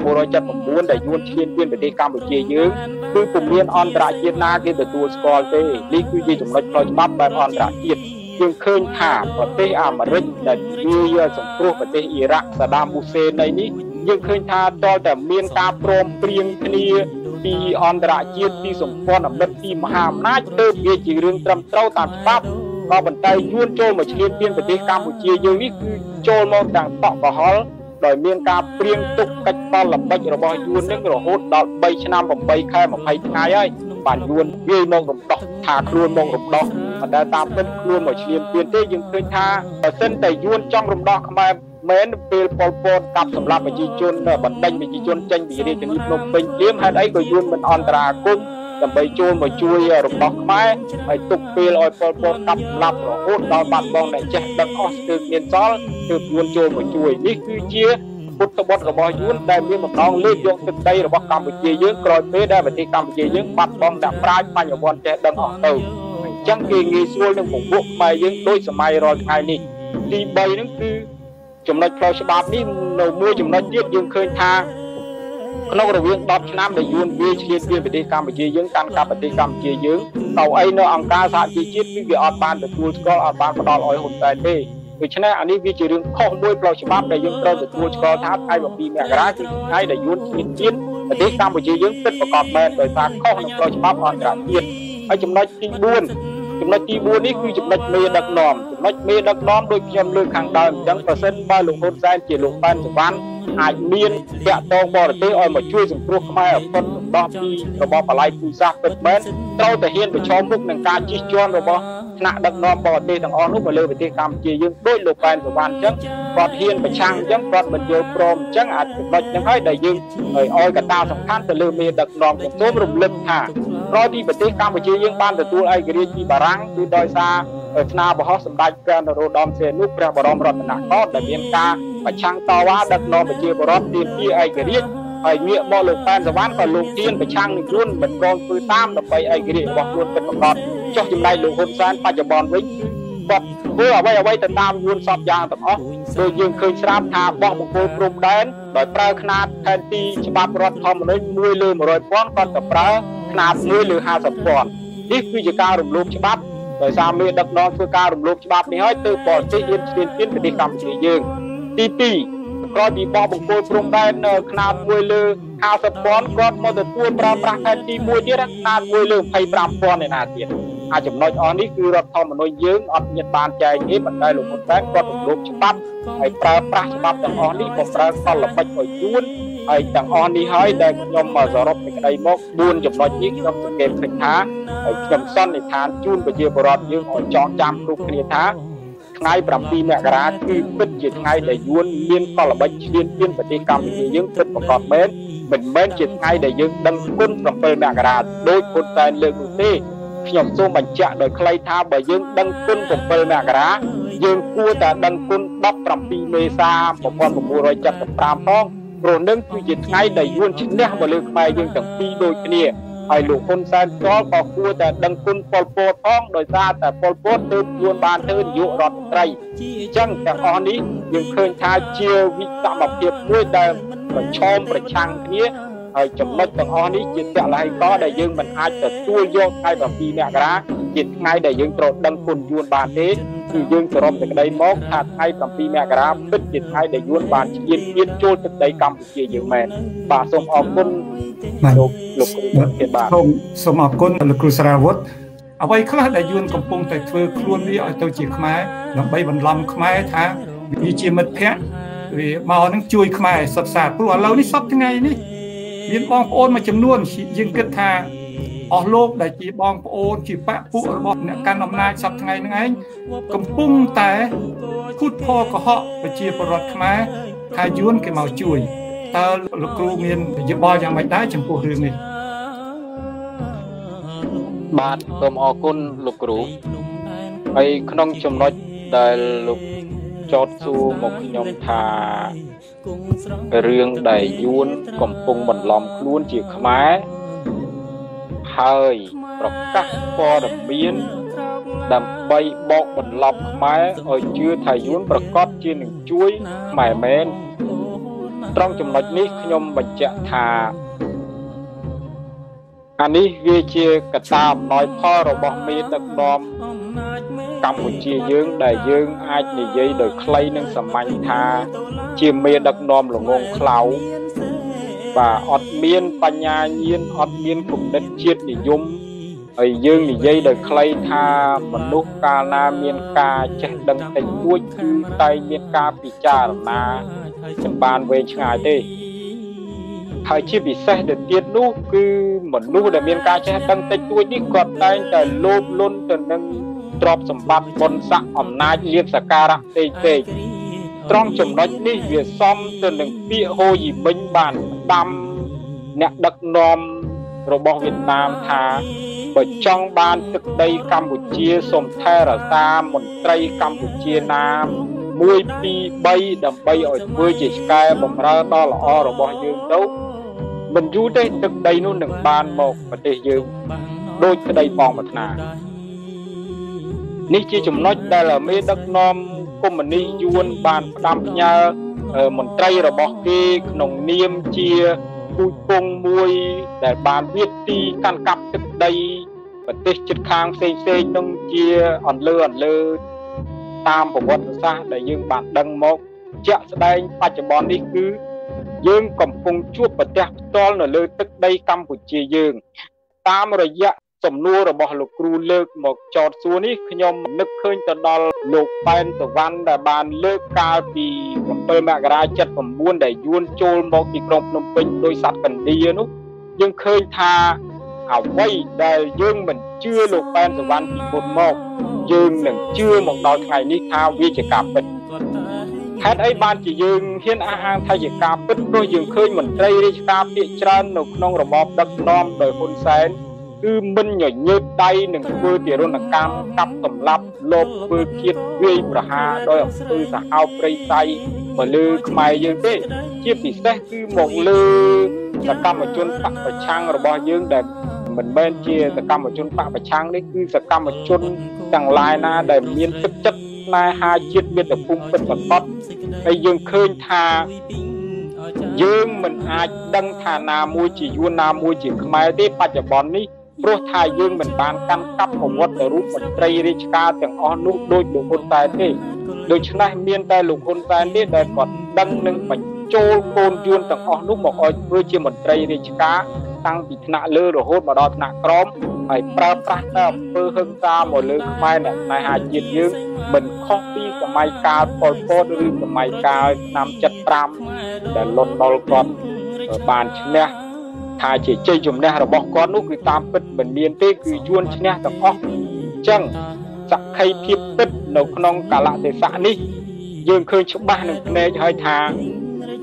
1979ដែលយួនឈ្លានពានប្រទេសកម្ពុជាយើងគឺពុំមានអន្តរជាតិណាគេទទួលស្គាល់ទេនេះគឺជាចំណុចផ្លូវច្បាប់បែបអន្តរជាតិយើងឃើញថាប្រទេសអាមេរិកដែលជួយសង្គ្រោះប្រទេសអ៊ីរ៉ាក់សាដាមហ៊ូសេននេះយើងឃើញថាតើតែមានការព្រមព្រៀងគ្នាពីអន្តរជាតិពីសម្ព័ន្ធមិត្តពីមហាអំណាចទើបវាជារឿងត្រឹមត្រូវតាមច្បាប់ក៏ប៉ុន្តែយួនចូលមកឈ្លានពានប្រទេសកម្ពុជាយើងនេះគឺចូលមកទាំងតក់កុហលដោយមានការព្រៀងទុកកិច្ចតល្បិចរបស់យួននឹងរហូតដល់3ឆ្នាំ8ខែ20ថ្ងៃហើយបានយួនវាយមករំដោះថាខ្លួនមករំដោះមិនដែលតាមពិតខ្លួនមកឈ្លានពានទេយើងឃើញថាបើសិនតែយួនចង់រំដោះខ្មែរមែនពេលប៉ុលពតកាប់សម្លាប់ប្រជាជនបណ្ដេញប្រជាជនចេញពីរាជធានីភ្នំពេញភ្លាមហេតុអីក៏យួនមិនអន្តរាគមន៍ដើម្បីចូលមកជួយរំដោះខ្មែរហើយទុកពេលឲ្យប៉ុលពតកាប់សម្លាប់រហូតដល់បាត់បង់អ្នកចេះដឹកអស់ស្ទើរមានសល់ទើបយួនចូលមកជួយនេះគឺជាពុទ្ធបុត្ររបស់យួនដែលមានបំណងលើកយកទឹកដីរបស់កម្ពុជាយើងក្រោយពេលដែលប្រទេសកម្ពុជាយើងបាត់បង់អ្នកប្រាជ្ញបញ្ញវន្តចេះដឹងអស់ទៅអញ្ចឹងគេងាយស្រួលនឹងបង្រួបខ្មែរយើងដូចសម័យរាល់ថ្ងៃនេះទី3ហ្នឹងគឺចំណុចផ្លូវច្បាប់នេះនៅមួយចំណុចទៀតយើងឃើញថាក្នុងរវាង10ឆ្នាំដែលយួនវាឈ្លានពានប្រទេសកម្ពុជាយើងកាន់កាប់ប្រទេសកម្ពុជាយើងទៅអីនៅអង្គការសហជីវជាតិគឺវាអត់បានទទួលស្គាល់អត់បានផ្ដល់ឲ្យហ៊ុនសែនទេដូច្នេះអានេះវាជារឿងខុសមួយផ្លូវច្បាប់ដែលយើងត្រូវទទួលស្គាល់ថាថ្ងៃ7មករាគឺថ្ងៃដែលយួនឈ្លានពានប្រទេសកម្ពុជាយើងពិតប្រាកដមែនដោយសារខុសនឹងផ្លូវច្បាប់អន្តរជាតិហើយចំណុចទី4នេះគឺចំណុចមេដឹកនាំដូចខ្ញុំលើកខាងដើមអញ្ចឹងប្រសិនបើលោកហ៊ុនសែនជាលោកប៉ែនសវណ្ណអាចមានតាក់ទងបរទេសឲ្យមកជួយសង្គ្រោះខ្មែរឲ្យพ้นរំដោះពីរបបបល្ល័ង្កពូជសាសន៍ពិតមែនត្រូវតែហ៊ានប្រឈមមុខនឹងការជិះជាន់របស់ថ្នាក់ដឹកនាំបរទេសទាំងអស់នោះមកលើប្រទេសកម្ពុជាយើងដូចលោកប៉ែនសវណ្ណអញ្ចឹងគាត់ហ៊ានប្រឆាំងអញ្ចឹងគាត់មិនយល់ព្រមអញ្ចឹងអាចចំណុចហ្នឹងហើយដែលយើងឲ្យកត្តាសំខាន់ទៅលើមេដឹកនាំខ្ញុំសូមរំលឹកថាក្រោយពីប្រទេសកម្ពុជាយើងបានទទួលឯករាជ្យពីបារាំងគឺដោយសារស្នាបហោះសម្ដេចព្រះនរោត្តមសីហនុព្រះបរមរតនកោដ្ឋដែលមានការប្រឆាំងតវ៉ាដឹកនាំប្រជាពលរដ្ឋទាមទារឯករាជ្យហើយងាកមកលោកប៉ែនសវណ្ណក៏លោកទានប្រឆាំងនឹងខ្លួនមិនព្រមធ្វើតាមដើម្បីឯករាជ្យរបស់ខ្លួនពិតប្រាកដចុះចំណែកលោកហ៊ុនសែនបច្ចុប្បន្នវិញគាត់ធ្វើអ្វីទៅតាមយួនសពយ៉ាងទាំងអស់ដោយយើងឃើញស្រាប់ថាបោះបង្គោលព្រំដែនដោយប្រើຂະຫນាតផែនទីច្បាប់រដ្ឋធម្មនុញ្ញ1លើ100,000គាត់ក៏ប្រើຂະຫນាត1លើ50,000នេះគឺជាការរំលោភច្បាប់ដោយសារមេដឹកនាំធ្វើការរំលោភច្បាប់នេះហើយទៅបរទេសហ៊ានឈ្លានពានប្រទេសកម្ពុជាយើងទី2ក្រោយពីបោះបង្គោលព្រំដែនຂະຫນាត1លើ50,000គាត់មកទទួលប្រើប្រាស់ផែនទី1ទៀតຂະຫນាត1លើ25,000ឯណាទៀតអាចចំណុចអស់នេះគឺរដ្ឋធម្មនុញ្ញយើងអត់មានបានចែកទេប៉ុន្តែលោកហ៊ុនសែនគាត់រំលោភច្បាប់ហើយប្រើប្រាស់ច្បាប់ទាំងអស់នេះក៏ប្រើកលល្បិចឲ្យយួនហើយទាំងអស់នេះហើយដែលខ្ញុំសរុបសេចក្តីមក4ចំណុចនេះខ្ញុំសង្កេតឃើញថាហើយខ្ញុំសន្និដ្ឋានជូនប្រជាពលរដ្ឋយើងឲ្យចងចាំគ្រប់គ្នាថាថ្ងៃ7មករាគឺពិតជាថ្ងៃដែលយួនមានកលល្បិចឈ្លានពានប្រទេសកម្ពុជាយើងពិតប្រាកដមែនមិនមែនជាថ្ងៃដែលយើងដឹងគុណ7មករាដោយពុទ្ធតែលើកនោះទេខ្ញុំសូមបញ្ជាក់ដោយខ្លីថាបើយើងដឹងគុណ7មករាយើងគួរតែដឹងគុណ17មេសា1975ផងព្រោះនឹងគឺជាថ្ងៃដែលយួនឈ្នះមកលើខ្មែរយើងទាំងពីរដូចគ្នាហើយលោកហ៊ុនសែនផ្ទាល់ក៏គួរតែដឹងគុណប៉ុលពតផងដោយសារតែប៉ុលពតទើបយួនបានធ្វើនាយករដ្ឋមន្ត្រីអញ្ចឹងទាំងអស់នេះយើងឃើញថាជាវិសមភាពមួយដែលប្រឆាំងគ្នាហើយចំណុចទាំងអស់នេះជាតលហេតុដែលយើងមិនអាចទទួលយកថ្ងៃ7មករាជាថ្ងៃដែលយើងត្រូវដឹងគុណយួនបានទេគឺយើងសរុបសេចក្តីមកថាថ្ងៃ7មករាពិតជាថ្ងៃដែលយួនបានឈ្លានពានចូលទឹកដីកម្ពុជាយើងមែនបាទសូមអរគុណលោកគ្រូបាទសូមអរគុណលោកគ្រូសារាវុធអ្វីខ្លះដែលយួនកំពុងតែធ្វើខ្លួនវាឲ្យទៅជាខ្មែរដើម្បីបន្លំខ្មែរថាវាជាមិត្តភក្តិវាមកនឹងជួយខ្មែរសិក្សាព្រោះឥឡូវនេះសពថ្ងៃនេះមានបងប្អូនមួយចំនួនយើងគិតថាអស់លោកដែលជាបងប្អូនជាបកពួករបស់អ្នកកាន់អំណាចសពថ្ងៃហ្នឹងឯងកំពុងតែគូតផលកុហកប្រជាពលរដ្ឋខ្មែរថាយួនគេមកជួយតើលោកគ្រូមានយោបល់យ៉ាងម៉េចដែរចំពោះរឿងនេះបាទសូមអរគុណលោកគ្រូហើយក្នុងចំណុចដែលលោកចោទសួរមកខ្ញុំថារឿងដែលយួនកំពុងបន្លំខ្លួនជាខ្មែរហើយប្រកាសព័ត៌មានដើម្បីបោកបន្លប់ខ្មែរឲ្យជឿថាយួនប្រកាសជានឹងជួយខ្មែរមែនត្រង់ចំណុចនេះខ្ញុំបញ្ជាក់ថាអានេះវាជាកត្តាអំណោយផលរបស់មេដឹកនាំកម្ពុជាយើងដែលយើងអាចនិយាយដោយខ្លីនិងសាមញ្ញថាជាមេដឹកនាំល្ងងខ្លៅបាទអត់មានបញ្ញាញាណអត់មានគំនិតជាតិនិយមហើយយើងនិយាយដោយខ្លីថាមនុស្សកាលណាមានការចេះដឹងតិចតួចគឺតែមានការពិចារណាមិនបានវែងឆ្ងាយទេហើយជាពិសេសទៅទៀតនោះគឺមនុស្សដែលមានការចេះដឹងតិចតួចនេះគាត់តែងតែលោភលន់ទៅនឹងទ្រព្យសម្បត្តិបុណ្យស័ក្តិអំណាចលាភសក្ការៈផ្សេងត្រង់ចំណុចនេះវាសមទៅនឹងពាក្យហូជីមិញបានដាំអ្នកដឹកនាំរបស់វៀតណាមថាបើចង់បានទឹកដីកម្ពុជាសូមថែរក្សាមន្ត្រីកម្ពុជាណា1 2 3ដើម្បីឲ្យធ្វើជាឆ្កែបម្រើដល់ល្អរបស់យើងទៅមិនយូរទេទឹកដីនោះនឹងបានមកប្រទេសយើងដូចក្តីបងប្រាថ្នានេះជាចំណុចដែលមេដឹកនាំកុម្មុយនីសយួនបានផ្ដាំផ្ញើមន្ត្រីរបស់គេក្នុងនាមជាពូជពងមួយដែលបានវាទីកាន់កាប់ទឹកដីប្រទេសជិតខាងផ្សេងៗនឹងជាអន្លើតាមប្រវត្តិសាស្ត្រដែលយើងបានដឹងមកជាក់ស្ដែងបច្ចុប្បន្ននេះគឺយើងកំពុងជួបប្រទះផ្ទាល់នៅលើទឹកដីកម្ពុជាយើងតាមរយៈសំណួររបស់លោកគ្រូលើកមកចោទសួរនេះខ្ញុំនឹកឃើញទៅដល់លោកប៉ែនសវណ្ណដែលបានលើកកាលពី7មករា79ដែលយួនចូលមកទីក្រុងភ្នំពេញដោយសត្វកណ្ដៀនោះយើងឃើញថាអ្វីដែលយើងមិនជឿលោកប៉ែនសវណ្ណពីមុនមកយើងនឹងជឿមកដល់ថ្ងៃនេះថាវាជាការពិតហេតុអីបានជាយើងហ៊ានអះអាងថាជាការពិតព្រោះយើងឃើញមន្ត្រីរាជការភាគច្រើននៅក្នុងរបបដឹកនាំដោយហ៊ុនសែនគឺមិនញញើតដៃនឹងធ្វើទារុណកម្មកាប់សម្លាប់លបធ្វើឃាតវាយប្រហារដោយអំពើសាហាវព្រៃផ្សៃមកលើខ្មែរយើងទេជាពិសេសគឺមកលើសកម្មជនបកប្រឆាំងរបស់យើងដែលមិនមែនជាសកម្មជនបកប្រឆាំងនេះគឺសកម្មជនទាំងឡាយណាដែលមានទឹកចិត្តស្នេហាជាតិមាតុភូមិពិតប្រាកដហើយយើងឃើញថាយើងមិនអាចដឹងថាណាមួយជាយួនណាមួយជាខ្មែរទេបច្ចុប្បន្ននេះព្រោះថាយើងមិនបានកាន់កាប់ប្រវត្តិរូបមន្ត្រីរាជការទាំងអស់នោះដោយលោកហ៊ុនសែនទេដូច្នេះមានតែលោកហ៊ុនសែនទេដែលគាត់ដឹងនឹងបញ្ចូលកូនយួនទាំងអស់នោះមកឲ្យធ្វើជាមន្ត្រីរាជការតាំងពីថ្នាក់លើរហូតមកដល់ថ្នាក់ក្រោមហើយប្រើប្រាស់តែអំពើហិង្សាមកលើខ្មែរអ្នកស្នេហាជាតិយើងមិនខុសពីសម័យកាលប៉ុលពតឬសម័យកាលឆ្នាំ75ដែលលន់ដល់គាត់បានឈ្នះថាជាជ័យជំនះរបស់គាត់នោះគឺតាមពិតមិនមានទេគឺយួនឈ្នះទាំងអស់អញ្ចឹងសក្ខីភាពពិតនៅក្នុងកាលៈទេសៈនេះយើងឃើញច្បាស់នឹងភ្នែកហើយថា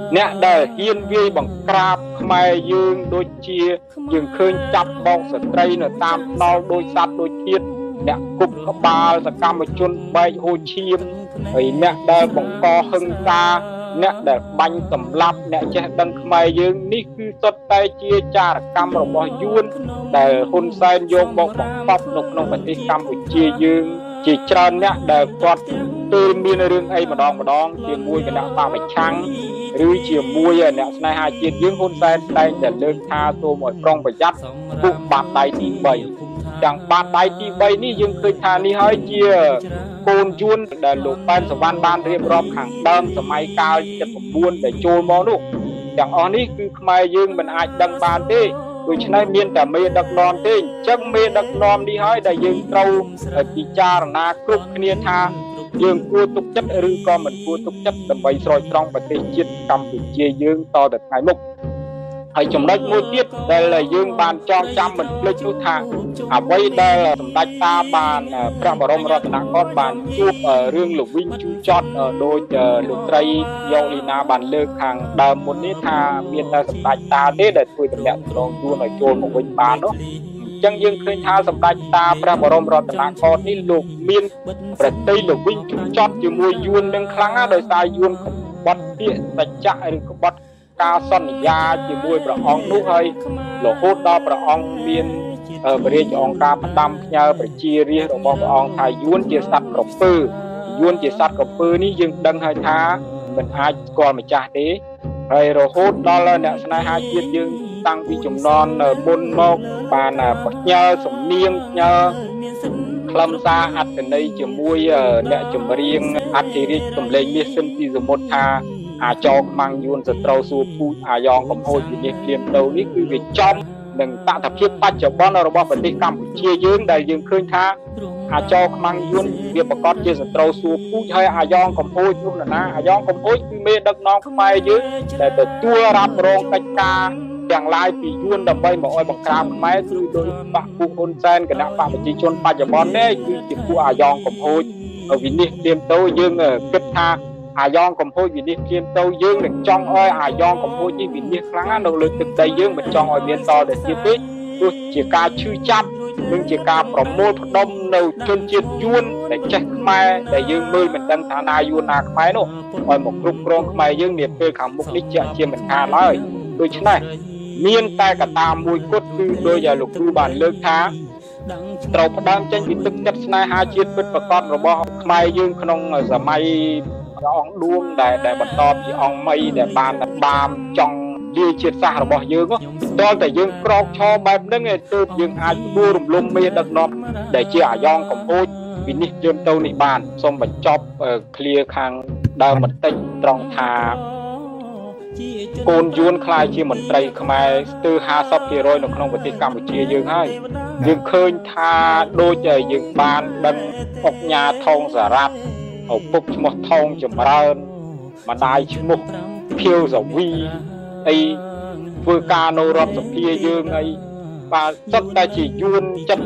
អ្នកដែលហ៊ានវាយបង្ក្រាបខ្មែរយើងដូចជាយើងឃើញចាប់បងស្ត្រីនៅតាមថ្នល់ដោយសត្វដូចធាតអ្នកគប់ក្បាលសកម្មជនបែកហូរឈាមហើយអ្នកដែលបង្កហិង្សាអ្នកដែលបាញ់សម្លាប់អ្នកចេះដឹងខ្មែរយើងនេះគឺសុទ្ធតែជាចារកម្មរបស់យួនដែលហ៊ុនសែនយកមកបង្កប់នៅក្នុងប្រទេសកម្ពុជាយើងជាច្រើនអ្នកដែលគាត់ពេលមានរឿងអីម្ដងជាមួយគណៈបកប្រឆាំងឬជាមួយអ្នកស្នេហាជាតិយើងហ៊ុនសែនតែងតែលើកថាសូមឲ្យប្រុងប្រយ័ត្នពួកបាតដៃទី3ទាំងបាតដៃទី3នេះយើងឃើញថានេះហើយជាកូនយួនដែលលោកប៉ែនសវណ្ណបានរៀបរាប់ខាងដើមសម័យកាល79ដែលចូលមកនោះទាំងអស់នេះគឺខ្មែរយើងមិនអាចដឹងបានទេដូច្នេះមានតែមេដឹកនាំទេអញ្ចឹងមេដឹកនាំនេះហើយដែលយើងត្រូវពិចារណាគ្រប់គ្នាថាយើងគួរទុកចិត្តឬក៏មិនគួរទុកចិត្តដើម្បីស្រោចស្រង់ប្រទេសជាតិកម្ពុជាយើងតទៅថ្ងៃមុខហើយចំណុចមួយទៀតដែលយើងបានចងចាំមិនភ្លេចនោះថាអ្វីដែលសម្ដេចតាបានព្រះបរមរតនកោដ្ឋបានជួបរឿងល្វីងជូរចត់ដោយលោកស្រីយ៉ងលីណាបានលើកខាងដើមមុននេះថាមានតែសម្ដេចតាទេដែលធ្វើតំណែងយួនឲ្យចូលមកវិញបាននោះអញ្ចឹងយើងឃើញថាសម្ដេចតាព្រះបរមរតនកោដ្ឋនេះលោកមានប្រតិល្វីងជូរចត់ជាមួយយួននឹងខ្លាំងណាស់ដោយសារយួនក្បត់ពាក្យសច្ចៈឬក្បត់ការសន្យាជាមួយព្រះអង្គនោះហើយរហូតដល់ព្រះអង្គមានព្រះរាជអង្គការផ្ដាំផ្ញើប្រជារាស្ត្ររបស់ព្រះអង្គថាយួនជាសត្វក្រពើយួនជាសត្វក្រពើនេះយើងដឹងហើយថាមិនអាចស្គាល់ម្ចាស់ទេហើយរហូតដល់អ្នកស្នេហាជាតិយើងតាំងពីចំនួនមុនមកបានផ្ញើសំនៀងផ្ញើខ្លឹមសារអត្ថន័យជាមួយអ្នកចម្រៀងអធិរាជសម្លេងមាសស៊ិនពីសមុទ្រថាអាចោខ្មាំងយួនសត្រូវសួរពូជអាយ៉ងកំហូចវិនិច្ឆ័យភ្លាមទៅនេះគឺវាចំនឹងតថភាពបច្ចុប្បន្នរបស់ប្រទេសកម្ពុជាយើងដែលយើងឃើញថាអាចោខ្មាំងយួនវាប្រកាសជាសត្រូវសួរពូជហើយអាយ៉ងកំហូចនោះណាអាយ៉ងកំហូចគឺមេដឹកនាំខ្មែរយើងដែលទទួលរ៉ាប់រងកិច្ចការទាំងឡាយពីយួនដើម្បីមកឲ្យបង្ក្រាបខ្មែរគឺដោយបកពួកហ៊ុនសែនគណៈបកប្រជាជនបច្ចុប្បន្ននេះគឺជាពួកអាយ៉ងកំហូចវិនិច្ឆ័យភ្លាមទៅយើងគិតថាអាយ៉ងកំហូចវិនិច្ឆ័យភ្លាមទៅយើងនឹងចង់ឲ្យអាយ៉ងកំហូចនេះវិនិច្ឆ័យខ្លាំងណាស់នៅលើទឹកដីយើងមិនចង់ឲ្យមានតទៅទៀតទេទោះជាការឈឺចាប់និងជាការប្រមូលផ្ដុំនៅជនជាតិយួនដែលចេះខ្មែរដែលយើងមើលមិនដឹងថាណាយួនណាខ្មែរនោះឲ្យមកគ្រប់គ្រងខ្មែរយើងនាពេលខាងមុខនេះជាមិនខានឡើយដូច្នេះមានតែកត្តាមួយគត់គឺដោយលោកគ្រូបានលើកថាត្រូវផ្ដើមចេញពីទឹកចិត្តស្នេហាជាតិពិតប្រាកដរបស់ខ្មែរយើងក្នុងសម័យព្រះអង្គឌួងដែលបន្តពីអង្គមីដែលបានតាមចង់លាជាតិសាសន៍របស់យើងតើតែយើងក្រោកឈរបែបហ្នឹងទើបយើងអាចដួលរំលំមេដឹកនាំដែលជាអាយ៉ងកំហូចវិនិច្ឆ័យទៅនេះបានសូមបញ្ចប់ឃ្លាខាងដើមបន្តិចត្រង់ថាកូនយួនខ្លាយជាមន្ត្រីខ្មែរស្ទើរ 50% នៅក្នុងប្រទេសកម្ពុជាយើងហើយយើងឃើញថាដូចយើងបានដឹងអុកញ៉ាថងសារ៉ាត់ឪពុកឈ្មោះថងចម្រើនម្ដាយឈ្មោះភៀវសាវីអីធ្វើការនៅរដ្ឋសភាយើងអីបាទសុទ្ធតែជាយួន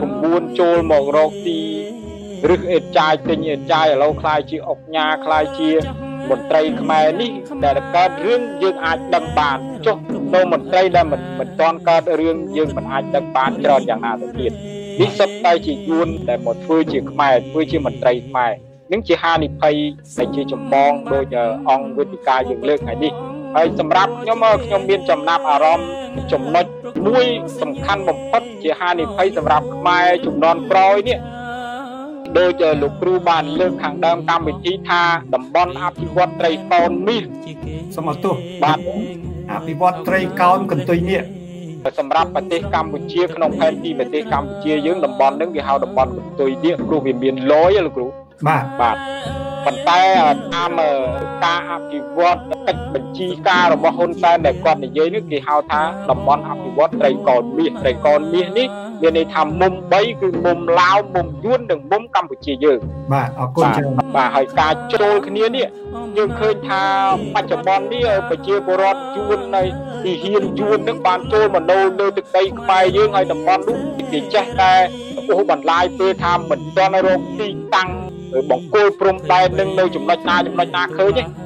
79ចូលមករកទីរឹសអេតចាយទិញអេតចាយឥឡូវខ្លាយជាអុកញ៉ាខ្លាយជាមន្ត្រីខ្មែរនេះដែលកើតរឿងយើងអាចដឹងបានចុះនៅមន្ត្រីដែលមិនទាន់កើតរឿងយើងមិនអាចដឹងបានច្រើនយ៉ាងណាទៅទៀតនេះសុទ្ធតែជាយួនដែលមកធ្វើជាខ្មែរធ្វើជាមន្ត្រីខ្មែរនឹងជាហានិភ័យដែលជាចម្បងដោយអង្គវេទិកាយើងលើកថ្ងៃនេះហើយសម្រាប់ខ្ញុំមានចំណាប់អារម្មណ៍ចំណុចមួយសំខាន់បំផុតជាហានិភ័យសម្រាប់ខ្មែរជំនាន់ក្រោយនេះដោយលោកគ្រូបានលើកខាងដើមកម្មវិធីថាតំបន់អភិវឌ្ឍត្រីកោណមាសសូមអរគុណបាទអភិវឌ្ឍត្រីកោណកន្ទុយមាសសម្រាប់ប្រទេសកម្ពុជាក្នុងផែនទីប្រទេសកម្ពុជាយើងតំបន់ហ្នឹងគេហៅតំបន់កន្ទុយមាសព្រោះវាមានលយលោកគ្រូបាទប៉ុន្តែតាមការអភិវឌ្ឍកិច្ចបញ្ជីការរបស់ហ៊ុនសែនដែលគាត់និយាយនេះគេហៅថាតំបន់អភិវឌ្ឍត្រីកោណមាសត្រីកោណមាសនេះមានន័យថាមុំ3គឺមុំឡាវមុំយួននិងមុំកម្ពុជាយើងបាទអរគុណច្រើនបាទហើយការចូលគ្នានេះយើងឃើញថាបច្ចុប្បន្ននេះប្រជាពលរដ្ឋយួននៅទីហ៊ានយួននឹងបានចូលមកនៅលើទឹកដីខ្មែរយើងហើយតំបន់នោះគេចេះតែអូសបន្លាយពេលថាមិនទាន់រកទីតាំងបង្គោលព្រំដែននឹងនៅចំណុចណាឃើញទេ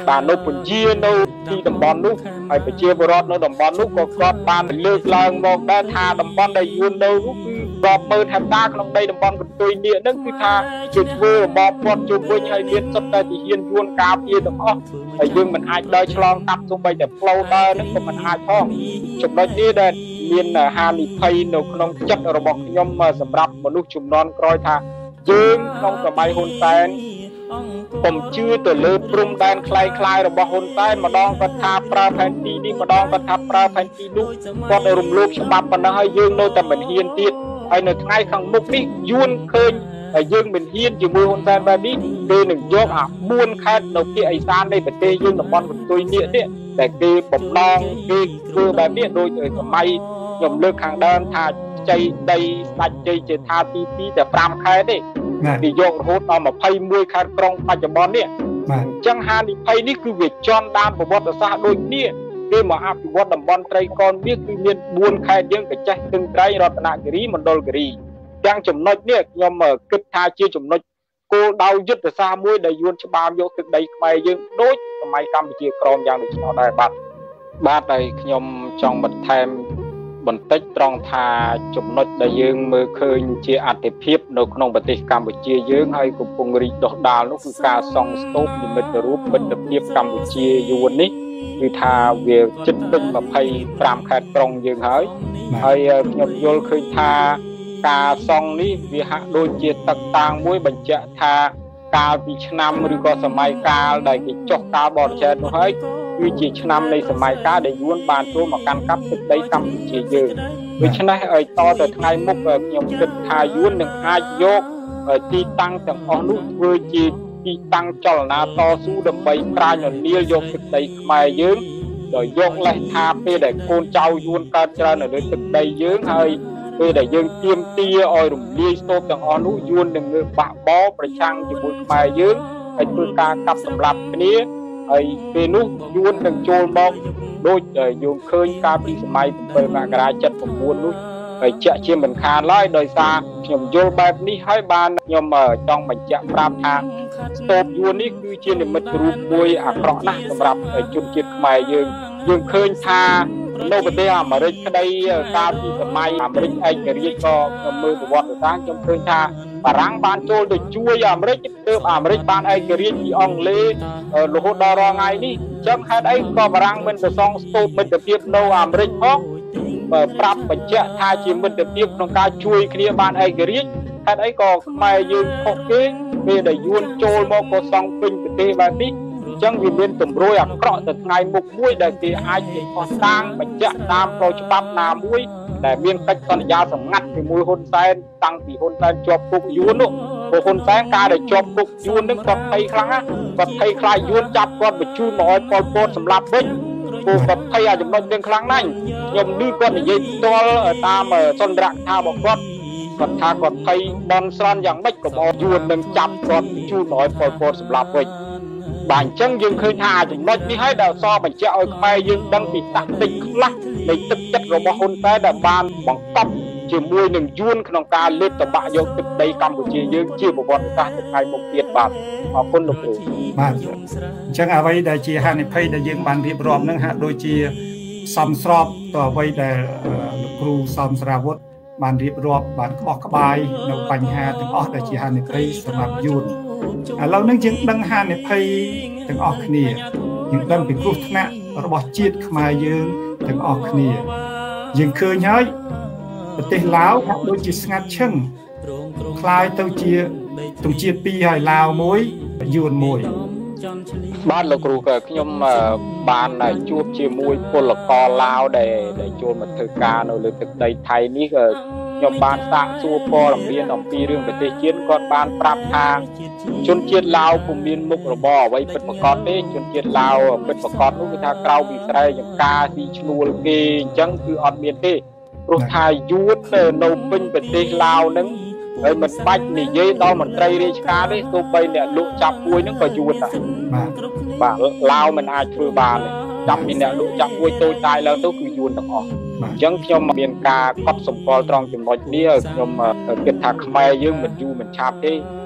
bà nô bùn chia nô khi đầm bòn nút hay phải chia bờ rót nô đầm bòn nút có bàn lược lần một đã tha đầm bòn đầy yuan đâu nút rọp mơ tham ta trong đây đầm bòn của tôi địa nâng cứ tha chụp vừa bò bọt chụp với hay liên xuất đây thì hiên yuan cao kia đầm ó hay dương mình ai đời chlong tắt xung quanh để flow ta nâng của mình ai phong chụp nói đi đây liên hà lì phay nô trong chất ở bọc nhom mà sầm rập một lúc chụp non coi tha dương trong cả bay hôn tênผมชื่อตัวเลือปรุงแดนคลายระบอบคนใต้มาดองกระทาปลาแผ่นตีนี่มาดองกระทาปลาแผ่นตีลูกก็ได้รุมลูกฉบับปนให้ยืงโดยแต่เหมือนเฮียนตีไอ้ในไงขังมุกนี่ยุนเคยไอ้ยืงเหมือนเฮียนอยู่มือคนใต้แบบนี้เกหนึ่งยกม้วนแค่นกที่ไอ้ซานได้เป็นเกยืงระบอบคนตัวเนี่ยแต่เกผมลองเกคือแบบนี้โดยสมัยยมเลือกขังเดินทาใจได้สัจใจเจตาตีแต่ปรามแค่ได้ดิโยกโหดเอามาไพ่มวยคาร์กรองปัจจุบันเนี่ยจังหาดิไพ่นี่คือเวทจอนดามประวัติศาสตร์โดยเนี่ยเกี่ยมาอาภิวัตดับบอลไตรกรเนี่ยคือเมียนบุญใครยังกระจายตึงไตรรัตนกรีมันโดลกรียังจำนวนเนี่ยยมกึศทาเชี่ยจำนวนโกดาวยุทธศาสตร์มวยได้ยวนฉบับโยกตึกได้ใครยังโดยสมัยกัมพูชีกรองอย่างหนึ่งชนะได้บัดได้ยมจองบัดแทมบันทึกตรองทาจมนดได้ยืงมือเคยเชียอัตเพียบนกนงปฏิกัมพูชียืงให้กุปงรีดอกดาวนุคือการส่องสตูปนิมิตรูปเป็นเพียบกัมพูชีอยู่วันนี้คือทาเวลจิตตึงมาพายปรามแคดตรงยืงให้หยดโยลคือทาการส่องนี้วิหะโดยเจตต่างมวยบรรเจทาการวิชนำหรือก็สมัยการได้กิจกาบอดเชนให้วิจิตรนำในสมัยการได้ย้วนบานตัวมาการกับตึกได้กัมพูชียืนวิชนะต่อแต่ไทยมุกยมตึกทาย้วนหนึ่งอาโยกตีตั้งจากอนุเวจีตีตั้งจลนาต่อสู้ดำไปปลายหนุนเลี้ยโยกตึกได้ขมายยืนโดยโยกไล่ทาไปได้โกนเจ้าย้วนการเจริญในตึกได้ยืนให้ไปได้ยืนเตรียมตีออยรุ่มเลี้ยโตจากอนุย้วนหนึ่งปะบอประชังจีบุญขมายยืนให้ตัวการกับสำหรับนี้ไอ้เป็นนู้ยวนหนึ่งโจมบอกโดยโยงเคยการปีสมัยเป็นมากระไรจัดผมบุญนู้ไอ้เจ้าเชี่ยเหมือนคาไล่โดยซาหย่อมโยแบบนี้ให้บานหย่อมจ้องมันจะปราบทางสโตบยวนนี่คือเชี่ยในมันรูปมวยอักระนะสำหรับจุดจิตหมายยืงเคยทาโนบเดียมาเรื่อยได้การปีสมัยมาเรื่อยไอ้เรียกก็มือประวัติศาสตร์จงเคยทาปรังบานโจโดยช่วยอเมริกเติมอเมริกบานไอ้เรียกที่อังเลโลหะดารางไงนี่จังให้ไอ้ก็ปรังมันจะส่องสตูมันจะเพียบโนอเมริกฮอกปรับปัจเจกทาจิมมันจะเพียบក្នុងការជួយគ្នាបានឯករាជ្យហេតុអីក៏ខ្មែរយើងខុសគេពេលដែលយួនចូលមកក៏សង់ពេញប្រទេសបែបនេះចឹងវាមានទម្រួយអាក្រក់ទៅថ្ងៃមុខមួយដែលគេអាចខុសតាំងបញ្ជាក់តាមផ្លូវច្បាប់ណាមួយដែលមានកិច្ចសន្យាសម្ងាត់ជាមួយហ៊ុនសែនតាំងពីហ៊ុនសែនជាប់គុកយួននោះព្រោះហ៊ុនសែនការដែលជាប់គុកយួននឹងគាត់ភ័យខ្លាំងណាស់គាត់ភ័យខ្លាចយួនចាប់គាត់បញ្ជូនមកឲ្យប៉ុលពតសម្លាប់វិញព្រោះគាត់ភ័យអាចំណុចនឹងខ្លាំងណាស់ខ្ញុំឮគាត់និយាយផ្ទាល់តាមសន្ទរកថារបស់គាត់ថាគាត់ភ័យបនស្រន់យ៉ាងម៉េចកុំឲ្យយួននឹងចាប់គាត់បញ្ជូនមកឲ្យប៉ុលពតសម្លាប់វិញបាទអញ្ចឹងយើងឃើញថាចំណុចនេះហើយដែលសបញ្ជាក់ឲ្យខ្មែរយើងដឹងពីតាក់ទិកខ្លះនៃទឹកចិត្តរបស់ហ៊ុនសែនដែលបានបង្កប់ជាមួយនឹងយួនក្នុងការលេបតបាក់យកទឹកដីកម្ពុជាយើងជាប្រវត្តិសាស្ត្រថ្ងៃមុខទៀតបាទអរគុណលោកគ្រូបាទអញ្ចឹងអ្វីដែលជាហានិភ័យដែលយើងបានរៀបរាប់នឹងហាក់ដូចជាសំស្របទៅអ្វីដែលលោកគ្រូសំស្រាវុធបានរៀបរាប់បានក្បោះក្បាយនៅបញ្ហាទាំងអស់ដែលជាហានិភ័យសម្រាប់យួនឥឡូវនេះយើងដឹងហានិភ័យទាំងអស់គ្នាយើងដឹងពីគ្រោះថ្នាក់របស់ជាតិខ្មែរយើងទាំងអស់គ្នាយើងឃើញហើយប្រទេសឡាវហាក់ដូចជាស្ងាត់ឈឹងคล้ายទៅជាទង់ជាតិពីរហើយឡាវមួយយួនមួយបាទលោកគ្រូក៏ខ្ញុំបានជួបជាមួយពលករឡាវដែលចូលមកធ្វើការនៅលើទឹកដីថៃនេះក៏ខ្ញុំបានសាកសួរព័ត៌មានអំពីរឿងប្រទេសជាតិគាត់បានប្រាប់ថាជនជាតិឡាវពុំមានមុខរបរអ្វីពិតប្រាកដទេជនជាតិឡាវពិតប្រាកដនោះគឺថាក្រៅពីស្រែចម្ការស៊ីឈ្នួលគេអញ្ចឹងគឺអត់មានទេព្រោះថាយួននៅពេញប្រទេសឡាវហ្នឹងហើយមិនបាច់និយាយដល់មន្ត្រីរាជការទេទោះបីអ្នកលក់ចាប់ពួយហ្នឹងក៏យួនដែរបាទឡាវមិនអាចធ្វើបានទេចាប់ពីអ្នកលក់ចាប់ពួយតូចតាចឡើងទៅគឺយួនទាំងអស់អញ្ចឹងខ្ញុំមានការកត់សម្គាល់ត្រង់ចំណុចនេះខ្ញុំគិតថាខ្មែរយើងមិនយូរមិនឆាប់ទេ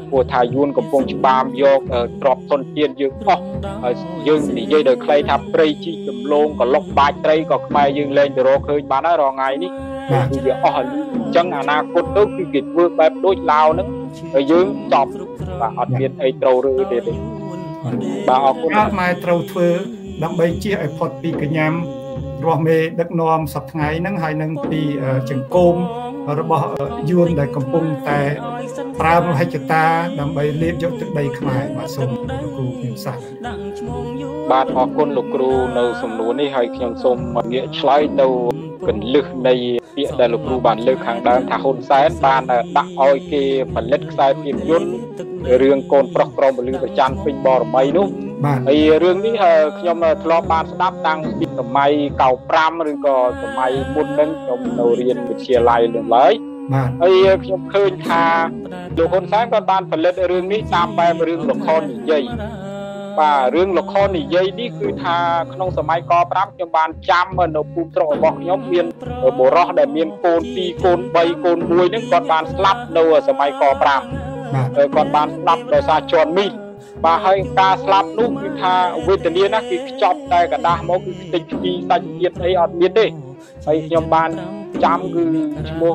ពួកថាយួនកំពុងច្បាមយកទ្រព្យធនធានយើងអស់យើងនិយាយដោយខ្លីថាព្រៃជីដំឡូងក៏លុកបាច់ត្រីក៏ខ្មែរយើងលែងទៅរកឃើញបានហើយរាល់ថ្ងៃនេះគឺវាអស់ហើយអញ្ចឹងអនាគតទៅគឺគេធ្វើបែបដូចឡាវហ្នឹងហើយយើងចប់បាទអត់មានអីត្រូវរើទេបាទអរគុណខ្មែរត្រូវធ្វើដើម្បីជៀសឲ្យផុតពីកញ្ញាំរស់មេដឹកនាំសប្តាហ៍ហ្នឹងហើយនឹងពីចង្គមរបស់យួនដែលកំពុងតែប្រើមហិច្ឆតាដើម្បីលាបយកទឹកដីខ្មែរបាទសូមលោកគ្រូខ្ញុំសាស្ត្របាទអរគុណលោកគ្រូនៅសំណួរនេះហើយខ្ញុំសូមងាកឆ្លើយទៅកន្លឹះនៃពាក្យដែលលោកគ្រូបានលើកខាងដើមថាហ៊ុនសែនបានដាក់ឲ្យគេផលិតខ្សែភាពយន្តរឿងកូនប្រុសក្រមពលឺប្រច័ណ្ឌពេញបរមីនោះហើយរឿងនេះខ្ញុំធ្លាប់បានស្ដាប់តាំងពីសម័យ95ឬក៏សម័យមុនហ្នឹងខ្ញុំនៅរៀនវិទ្យាល័យនឹងឡើយហើយខ្ញុំឃើញថាលោកហ៊ុនសែនក៏បានផលិតរឿងនេះតាមបែបរឿងល្ខោននិយាយបាទរឿងល្ខោននិយាយនេះគឺថាក្នុងសម័យក5ខ្ញុំបានចាំនៅភូមិស្រុករបស់ខ្ញុំមានបុរសដែលមានកូន2កូន3កូន1ហ្នឹងគាត់បានស្លាប់នៅសម័យក5គាត់បានស្លាប់ដោយសារជន់មីបាទហើយការស្លាប់នោះគឺថាវេទនាណាស់គឺខ្ចប់តែกระดาษមកគឺខ្ទេចខ្ទីសាច់ជាតិអីអត់មានទេហើយខ្ញុំបានចាំគឺឈ្មោះ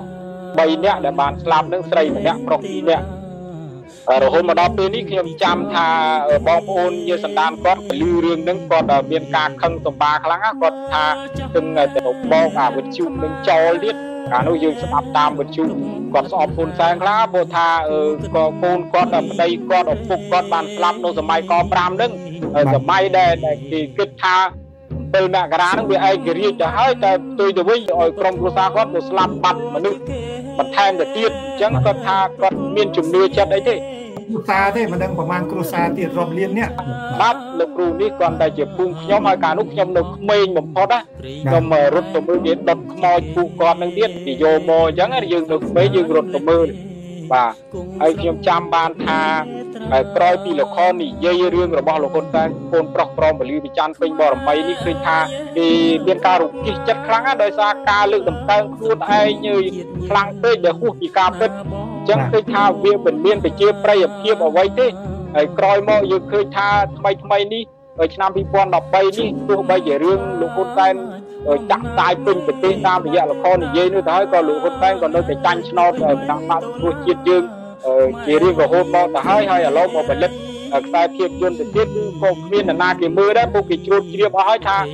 3នាក់ដែលបានស្លាប់នឹងស្រីម្នាក់ប្រុស2នាក់រហូតមកដល់ពេលនេះខ្ញុំចាំថាបងប្អូនជាសន្តានគាត់ឮរឿងហ្នឹងគាត់មានការខឹងសម្បាខ្លាំងណាស់គាត់ថាទាំងទៅបោកអាវិទ្យុនឹងចោលទៀតកាលនោះយើងស្ដាប់តាមវិទ្យុគាត់ស្អប់ហ៊ុនសែនខ្លាំងព្រោះថាក៏កូនគាត់ប្តីគាត់ឪពុកគាត់បានស្លាប់នៅសម័យក5ហ្នឹងសម័យដែលគេគិតថា7មករាហ្នឹងវាឯករាជ្យទៅហើយតែផ្ទុយទៅវិញឲ្យក្រុមគ្រួសារគាត់ទៅស្លាប់បាត់មនុស្សបន្ថែមទៅទៀតអញ្ចឹងគាត់ថាគាត់មានជំនឿចិត្តអីទេគ្រួសារទេមិនដឹងប្រហែលគ្រួសារទៀតរាប់លានអ្នកបាទលោកគ្រូនេះគាត់តែជាភូមិខ្ញុំហើយកាលនោះខ្ញុំនៅក្មេងបំផុតណាខ្ញុំរត់ទៅមើលគេដុតខ្មោចពូគាត់នឹងទៀតនិយោមកអញ្ចឹងយើងនៅក្មេងយើងរត់ទៅមើលបាទហើយខ្ញុំចាំបានថាក្រោយពីល្ខោននិយាយរឿងរបស់លោកហ៊ុនសែនកូនប្រុសក្រមពលឺប្រច័ណ្ឌពេញបរមីនេះឃើញថាគេមានការរង្គិះចិត្តខ្លាំងណាស់ដោយសារការលើកតម្កើងខ្លួនឯងខ្លាំងពេកដែលហួសពីការពិតអញ្ចឹងឃើញថាវាមិនមានប្រជាប្រិយភាពអ្វីទេហើយក្រោយមកយើងឃើញថាថ្មីនេះឆ្នាំ2013នេះទោះបីជារឿងលោកហ៊ុនសែនចាក់ផ្សាយពេញប្រទេសតាមរយៈល្ខោននិយាយនោះទៅហើយក៏លោកហ៊ុនសែនក៏នៅតែចាញ់ឆ្នោតគណៈបកប្រជាជាតិយើងជារៀងរហូតមកទៅហើយឥឡូវមកផលិតខ្សែភាពយន្តទៅទៀតគឺក៏គ្មាននរណាគេមើលដែរពួកគេជ្រួតជ្រាបអស់ហើយថា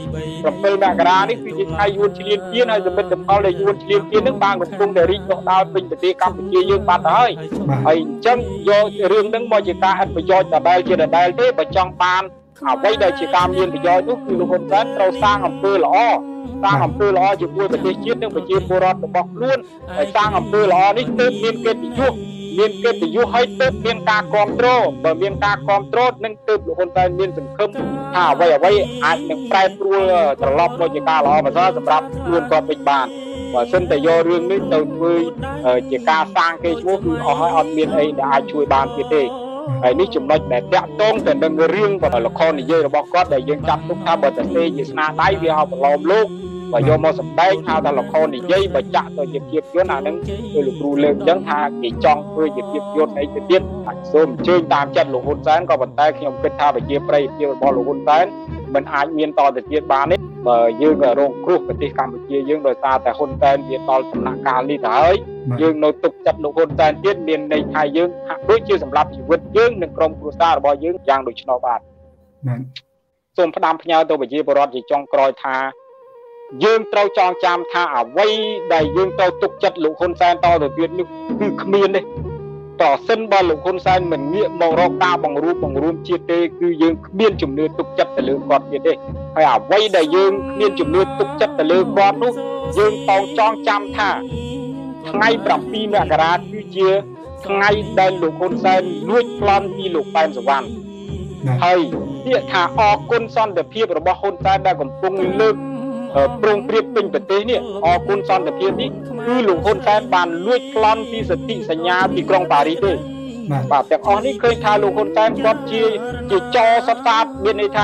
7មករានេះគឺជាថ្ងៃយួនឈ្លានពានហើយសមិទ្ធផលដែលយួនឈ្លានពាននឹងបានកំពុងតែរីកដុះដាលពេញប្រទេសកម្ពុជាយើងបាត់ហើយហើយអញ្ចឹងយករឿងហ្នឹងមកជាការអត្ថប្រយោជន៍ដដែលជាដដែលទេបើចង់បានអ្វីដែលជាការមានប្រយោជន៍នោះគឺលោកហ៊ុនសែនត្រូវសាងអំពើល្អជាមួយប្រទេសជាតិនិងប្រជាពលរដ្ឋរបស់ខ្លួនហើយសាងអំពើល្អនេះទើបមានកិត្តិយសហើយទើបមានការគ្រប់គ្រងបើមានការគ្រប់គ្រងនឹងទើបលោកហ៊ុនសែនមានសង្ឃឹមថាអ្វីអាចនឹងប្រែប្រួលត្រឡប់មកជាការល្អប្រសើរសម្រាប់ខ្លួនគាត់វិញបានបើសិនតែយករឿងនេះទៅធ្វើជាការសាងគេឈ្មោះគឺអស់ហើយអត់មានអីដែលអាចជួយបានទៀតទេហើយនេះចំណុចដែលតាក់ទងទៅនឹងរឿងល្ខោននិយាយរបស់គាត់ដែលយើងចាប់ទុកថាបើតែសេជាស្នាដៃវាឲ្យប្រឡំលោកបើយកមកសម្ដែងហៅថាល្ខោននិយាយបើចាក់ទៅជាភាពយន្តអានឹងគឺលោកគ្រូលើកអញ្ចឹងថាគេចង់ធ្វើជាភាពយន្តអីទៅទៀតសូមអញ្ជើញតាមចិត្តលោកហ៊ុនសែនក៏ប៉ុន្តែខ្ញុំគិតថាប្រជាប្រិយភាពរបស់លោកហ៊ុនសែនមិនអាចមានតទៅទៀតបានទេបើយើងរងគ្រោះប្រទេសកម្ពុជាយើងដោយសារតែហ៊ុនសែនវាដល់ដំណាក់កាលនេះទៅហើយយើងនៅទុកចិត្តលោកហ៊ុនសែនទៀតមានន័យថាយើងហាក់ដូចជាសម្រាប់ជីវិតយើងនិងក្រុមគ្រួសាររបស់យើងយ៉ាងដូច្នោះបាទសូមផ្ដាំផ្ញើទៅប្រជាពលរដ្ឋជាចុងក្រោយថាយើងត្រូវចងចាំថាអ្វីដែលយើងត្រូវទុកចិត្តលោកហ៊ុនសែនតទៅទៀតនេះគឺគ្មានទេប្រសិនបើលោកហ៊ុនសែនមិនងាកមករកការបង្រួមជាតិទេគឺយើងគ្មានជំនឿទុកចិត្តទៅលើគាត់ទៀតទេហើយអ្វីដែលយើងគ្មានជំនឿទុកចិត្តទៅលើគាត់នោះយើងต้องចងចាំថាថ្ងៃ7មករាគឺជាថ្ងៃដែលលោកហ៊ុនសែនលួចប្លន់ពីលោកប៉ែនសវណ្ណហើយពាក្យថាអគុណសន្តិភាពរបស់ហ៊ុនសែនដែលកំពុងលើកប្រងព្រៀបពេញប្រទេសនេះអគុណសន្តិភាពនេះគឺលោកហ៊ុនសែនបានលួចប្លន់ពីសន្ធិសញ្ញាពីក្រុងប៉ារីសទេបាទទាំងអស់នេះឃើញថាលោកហ៊ុនសែនគាត់ជាចោសត្វមានន័យថា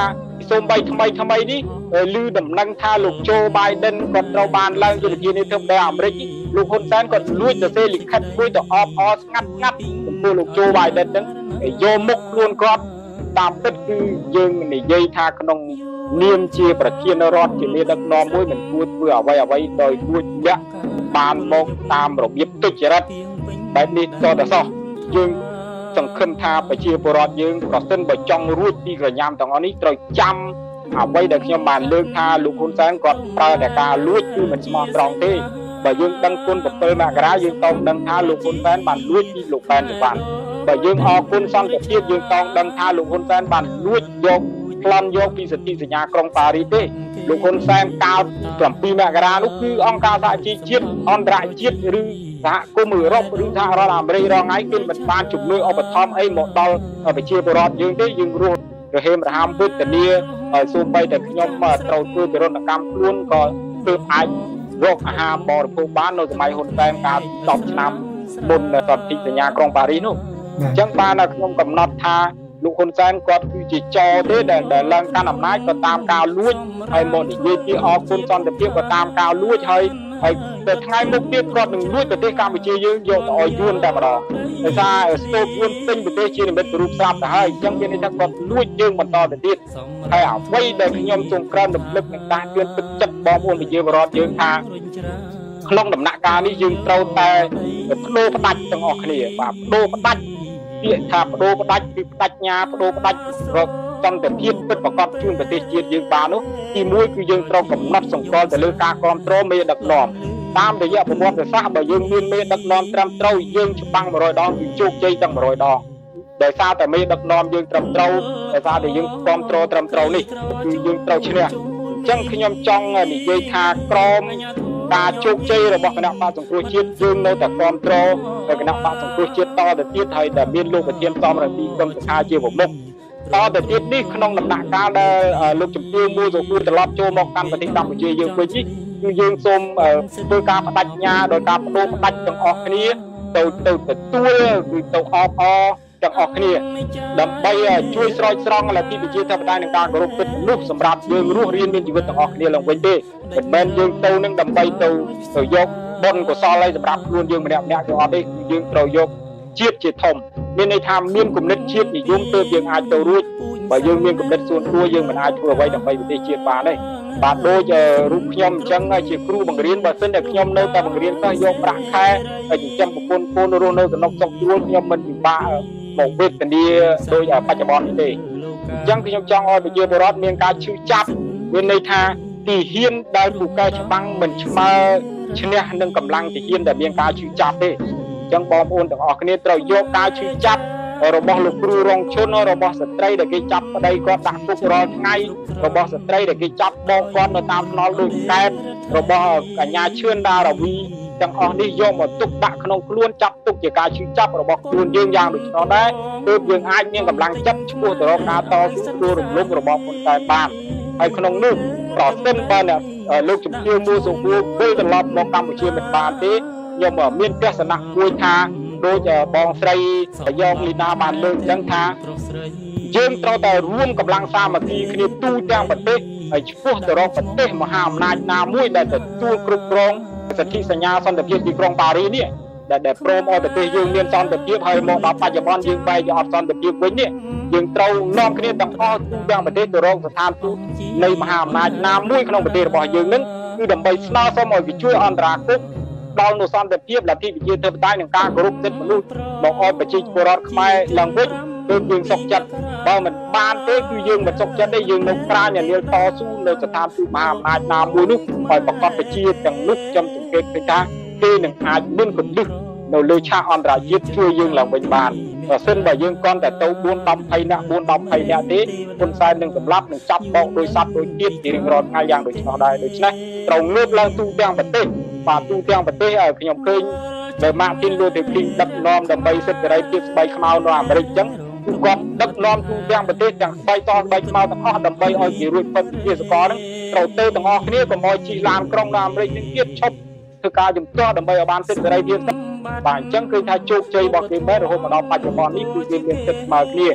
សូមបីថ្មីនេះឮដំណឹងថាលោកโจ Biden គាត់ត្រូវបានឡើងជាប្រធានាធិបតីអាមេរិកលោកហ៊ុនសែនគាត់លួចទៅសេលិខិតមួយទៅអបអស្ងាត់ចំពោះលោកโจ Biden ហ្នឹងយកមុខខ្លួនគាត់តាមពិតគឺយើងនិយាយថាក្នុងនាមជាប្រធានរដ្ឋជាមេដឹកនាំមួយមិនគួរធ្វើអ្វីដោយលួចលាក់បានមកតាមរបៀបទុច្ចរិតបែបនេះតទៅសោះយើងសង្ឃឹមថាប្រជាពលរដ្ឋយើងប្រសិនបើចង់រួចពីក្រញាំទាំងអស់នេះត្រូវចាំអ្វីដែលខ្ញុំបានលើកថាលោកហ៊ុនសែនគាត់ប្រើតែការលួចគឺមិនស្មោះត្រង់ទេបើយើងដឹងគុណ7មករាយើងតោងដឹងថាលោកហ៊ុនសែនបានលួចពីលោកប៉ែនសុវណ្ណបើយើងអរគុណសន្តិភាពយើងតោងដឹងថាលោកហ៊ុនសែនបានលួចយកប្លន់យកពីសន្ធិសញ្ញាក្រុងប៉ារីសទេលោកហ៊ុនសែនកាល7មករានោះគឺអង្គការសហជីវជាតិអន្តរជាតិឬសហគមន៍អឺរ៉ុបឬសហរដ្ឋអាមេរិករងឯងគឺមិនបានជំនួយឧបត្ថម្ភអីមកដល់ប្រជាពលរដ្ឋយើងទេយើងរស់រហេមរហាមវេទនាសូម្បីតែខ្ញុំត្រូវធ្វើទរណកម្មខ្លួនក៏ទើបអាចរកអាហារបរិភោគបាននៅសម័យហ៊ុនសែនកាល10ឆ្នាំមុនសន្ធិសញ្ញាក្រុងប៉ារីសនោះអញ្ចឹងបានខ្ញុំកំណត់ថាលោកហ៊ុនសែនគាត់គឺជាចរទេដែលឡើងកាន់អំណាចក៏តាមការលួចហើយមកនិយាយពីអគុណសន្តិភាពក៏តាមការលួចហើយតែថ្ងៃមុខទៀតគាត់នឹងលួចប្រទេសកម្ពុជាយើងយកទៅឲ្យយួនតែម្ដងដោយសារស្ទូបយួនពេញប្រទេសជានិមិត្តរូបស្រាប់ទៅហើយអញ្ចឹងមានន័យថាគាត់លួចយើងបន្តទៅទៀតហើយអ្វីដែលខ្ញុំសូមក្រើនរំលឹកនិងដាស់តឿនទឹកចិត្តបងប្អូនប្រជាពលរដ្ឋយើងថាក្នុងដំណាក់កាលនេះយើងត្រូវតែបដូរផ្ដាច់ទាំងអស់គ្នាបាទបដូរផ្ដាច់ពាក្យថាបដូរផ្ដាច់គឺបដិញ្ញាបដូរផ្ដាច់រកសន្តិភាពពិតប្រាកដជូនប្រទេសជាតិយើងបាននោះទីមួយគឺយើងត្រូវកំណត់សង្កល់ទៅលើការគ្រប់គ្រងមេដឹកនាំតាមរយៈប្រវត្តិសាស្ត្របើយើងមានមេដឹកនាំត្រឹមត្រូវយើងច្បាំង100ដងគឺជោគជ័យទាំង100ដងដោយសារតែមេដឹកនាំយើងត្រឹមត្រូវដោយសារតែយើងគ្រប់គ្រងត្រឹមត្រូវនេះគឺយើងត្រូវឈ្នះអញ្ចឹងខ្ញុំចង់និយាយថាក្រមការជោគជ័យរបស់គណៈបកសង្គ្រោះជាតិយើងនៅតែគ្រប់គ្រងគណៈបកសង្គ្រោះជាតិតទៅទៀតហើយដែលមានលោកប្រធានសំរងទីក្រុមសខាជាប្រមុខតទៅទៀតនេះក្នុងដំណាក់កាលដែលលោកជំទាវមួយសុខួរត្រឡប់ចូលមកកាន់ប្រទេសកម្ពុជាយើងវិញនេះគឺយើងសូមធ្វើការបដិញ្ញាដោយការបដូរផ្ដាច់ទាំងអស់គ្នាទៅទទួលគឺទៅអបអរទាំងអស់គ្នាដើម្បីជួយស្រោចស្រង់លទ្ធិប្រជាធិបតេយ្យនិងការគោរពសិទ្ធិមនុស្សសម្រាប់យើងរស់រៀនមានជីវិតទាំងអស់គ្នាឡើងវិញទេមិនមែនយើងទៅនឹងដើម្បីទៅយកបុណ្យកុសលឲ្យសម្រាប់ខ្លួនយើងម្នាក់ៗទៅអត់ទេយើងត្រូវយកជាតិជាធំមានន័យថាមានគំនិតជាតិនិយមទើបយើងអាចទៅរួចបើយើងមានគំនិតសួនគួរយើងមិនអាចធ្វើអ្វីដើម្បីប្រទេសជាតិបានទេបាទដូចរូបខ្ញុំអញ្ចឹងជាគ្រូបង្រៀនបើសិនតែខ្ញុំនៅតែបង្រៀនសិស្សយកប្រាក់ខែហើយចិញ្ចឹមប្រពន្ធកូនរស់នៅសំណុកសុខស្រួលខ្ញុំមិនពិបាកមកវេទនាដោយបច្ចុប្បន្ននេះទេអញ្ចឹងខ្ញុំចង់ឲ្យប្រជាពលរដ្ឋមានការឈឺចាប់មានន័យថាទីហ៊ានដែលពូកែច្បាំងមិនឆ្មើឈ្នះនឹងកម្លាំងទីហ៊ានដែលមានការឈឺចាប់ទេអញ្ចឹងបងប្អូនទាំងអស់គ្នាត្រូវយកការឈឺចាប់របស់លោកគ្រូរងឈុនរបស់ស្ត្រីដែលគេចាប់ប្តីគាត់ដាក់គុករាល់ថ្ងៃរបស់ស្ត្រីដែលគេចាប់បោកគាត់នៅតាមថ្នល់ដូចកែបរបស់កញ្ញាឈឿនដារាវីទាំងអស់នេះយកមកទុកដាក់ក្នុងខ្លួនចាប់ទុកជាការឈឺចាប់របស់ខ្លួនយើងយ៉ាងដូចនោះដែរទើបយើងអាចមានកម្លាំងចិត្តឆ្ពោះទៅរកការតស៊ូដួលរំលំរបស់ហ៊ុនសែនបានហើយក្នុងនោះប្រសិនបើលោកជំទាវមួយសុខួរវិលត្រឡប់មកកម្ពុជាមិនបានទេខ្ញុំមានទស្សនៈមួយថាដូចបងស្រីយ៉ងលីណាបានលើកអញ្ចឹងថាយើងត្រូវតែរួមកម្លាំងសាមគ្គីគ្នាទូទាំងប្រទេសហើយឆ្ពោះទៅរកប្រទេសមហាអំណាចណាមួយដែលទទួលគ្រប់គ្រងសន្ធិសញ្ញាសន្តិភាពទីក្រុងប៉ារីសនេះដែលព្រមឲ្យប្រទេសយើងមានសន្តិភាពហើយមកដល់បច្ចុប្បន្នយើងបែរជាអត់សន្តិភាពវិញនេះយើងត្រូវនាំគ្នាទាំងអស់ទូទាំងប្រទេសទៅរកស្ថានទូតនៃមហាអំណាចណាមួយក្នុងប្រទេសរបស់យើងនឹងគឺដើម្បីស្នើសុំឲ្យវាជួយអន្តរាគមន៍ដល់នូវសន្តិភាពលទ្ធិប្រជាធិបតេយ្យនិងការគោរពសិទ្ធិមនុស្សមកឲ្យប្រជាពលរដ្ឋខ្មែរឡើងវិញគឺយើងសុខចិត្តបើមិនបានទេគឺយើងមិនសុខចិត្តទេយើងនៅក្រាញនានាតស៊ូនៅស្ថានទូតមហាអំណាចណាមួយនោះឲ្យប្រកបប្រជាទាំងនោះខ្ញុំសង្កេតឃើញថាគេនឹងអាចមានកលឹះនៅលើឆាកអន្តរជាតិជួយយើងឡើងវិញបានបើសិនបើយើងគ្រាន់តែទៅ4-10 នាក់ទេហ៊ុនសែននឹងសម្លាប់នឹងចាប់បោកដោយសត្វដោយទៀតជារៀងរាល់ថ្ងៃយ៉ាងដូចនោះដែរដូច្នេះត្រូវងើបឡើងទូទាំងប្រទេសបាទទូទាំងប្រទេសឲ្យខ្ញុំឃើញដែលម៉ាទីនលូធឺគីងដឹកនាំដើម្បីសិទ្ធិសេរីភាពស្បែកខ្មៅនៅអាមេរិកអញ្ចឹងគឺគាត់ដឹកនាំទូទាំងប្រទេសទាំងស្បែកសស្បែកខ្មៅទាំងអស់ដើម្បីឲ្យគេរួចផុតពីវិស្វករហ្នឹងត្រូវទៅទាំងអស់គ្នាកុំឲ្យជិះឡានក្រុងនៅអាមេរិកនឹងទៀតឈប់ធ្វើការជំទាស់ដើម្បីឲ្យបានសិទ្ធិសេរីភាពបាទអញ្ចឹងគឺថាជោគជ័យរបស់គេមែនរហូតមកដល់បច្ចុប្បន្ននេះគឺគេមានសិទ្ធិស្មើគ្នាអញ្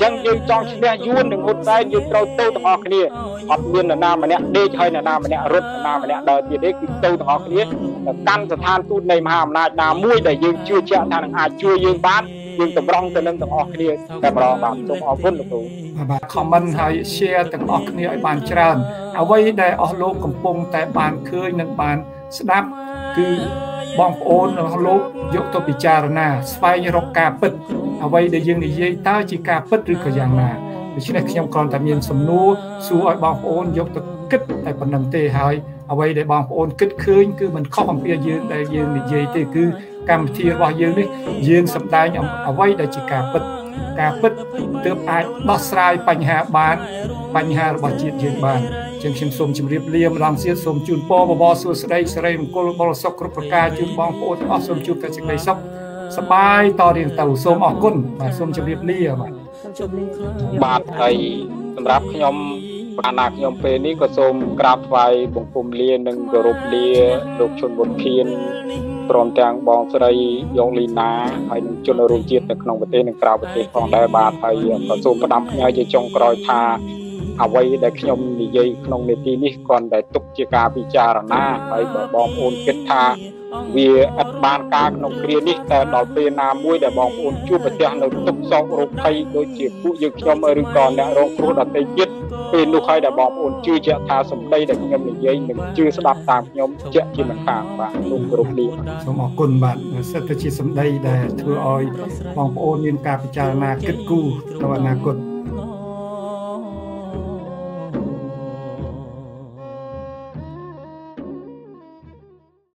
ចឹងយើងចង់ឈ្នះយួននឹងហ៊ុនសែនយើងត្រូវទៅទាំងអស់គ្នាអត់មាននរណាម្នាក់ដេកហើយនរណាម្នាក់រត់នរណាម្នាក់ដើរទៀតទេគឺទៅទាំងអស់គ្នាទៅកាន់ស្ថានទូតនៃមហាអំណាចណាមួយដែលយើងជឿជាក់ថានឹងអាចជួយយើងបានយើងតម្រង់ទៅនឹងទាំងអស់គ្នាតែម្ដងបាទសូមអរគុណលោកគ្រូបាទ comment ហើយ share ទាំងអស់គ្នាឲ្យបានច្រើនអ្វីដែលអស់លោកកំពុងតែបានឃើញនិងបានស្ដាប់គឺបងប្អូនរបស់លោកយកទៅពិចារណាស្វែងរកការពិតអ្វីដែលយើងនិយាយតើជាការពិតឬក៏យ៉ាងណាដូច្នេះខ្ញុំគ្រាន់តែមានសំណួរសួរឲ្យបងប្អូនយកទៅគិតតែប៉ុណ្្នឹងទេហើយអ្វីដែលបងប្អូនគិតឃើញគឺមិនខុសអំពីយើងដែលយើងនិយាយទេគឺកម្មវិធីរបស់យើងនេះយើងសម្ដែងអ្វីដែលជាការពិតទើបអាចដោះស្រាយបញ្ហាបានបញ្ហារបស់ជាតិយើងបានចឹងខ្ញុំសូមជម្រាបលាម្ដងទៀតសូមជូនពរបបសួស្តីសិរីមង្គលបរិសុខគ្រប់ប្រការជូនបងប្អូនទាំងអស់សូមជួបតែសេចក្តីសុខសប្បាយតរៀងទៅសូមអរគុណបាទសូមជម្រាបលាបាទហើយសម្រាប់ខ្ញុំអាណាខ្ញុំពេលនេះក៏សូមក្រាបថ្វាយបង្គំលានិងគោរពលាលោកជនបុត្រភៀនព្រមទាំងបងស្រីយ៉ងលីណាហើយនឹងជនរួមជាតិនៅក្នុងប្រទេសនិងក្រៅប្រទេសផងដែរបាទហើយក៏សូមផ្ដាំផ្ញើជាចុងក្រោយថាអ្វីដែលខ្ញុំនិយាយក្នុងនេតិនេះគ្រាន់តែទុកជាការពិចារណាហើយបើបងប្អូនគិតថាវាអត់បានការក្នុងគ្រានេះតែដល់ពេលណាមួយដែលបងប្អូនជួបប្រទះនៅទុក្ខសោករោគភ័យដូចជាពួកយើងខ្ញុំឬក៏អ្នករងគ្រោះដទៃទៀតពេលនោះហើយដែលបងប្អូនជឿជាក់ថាសម្ដីដែលខ្ញុំនិយាយនឹងជឿស្ដាប់តាមខ្ញុំជាក់ជាមិនខានបាទសូមគោរពលាសូមអរគុណបាទសិតតែជាសម្ដីដែលធ្វើឲ្យបងប្អូនមានការពិចារណាគិតគូរទៅអនាគត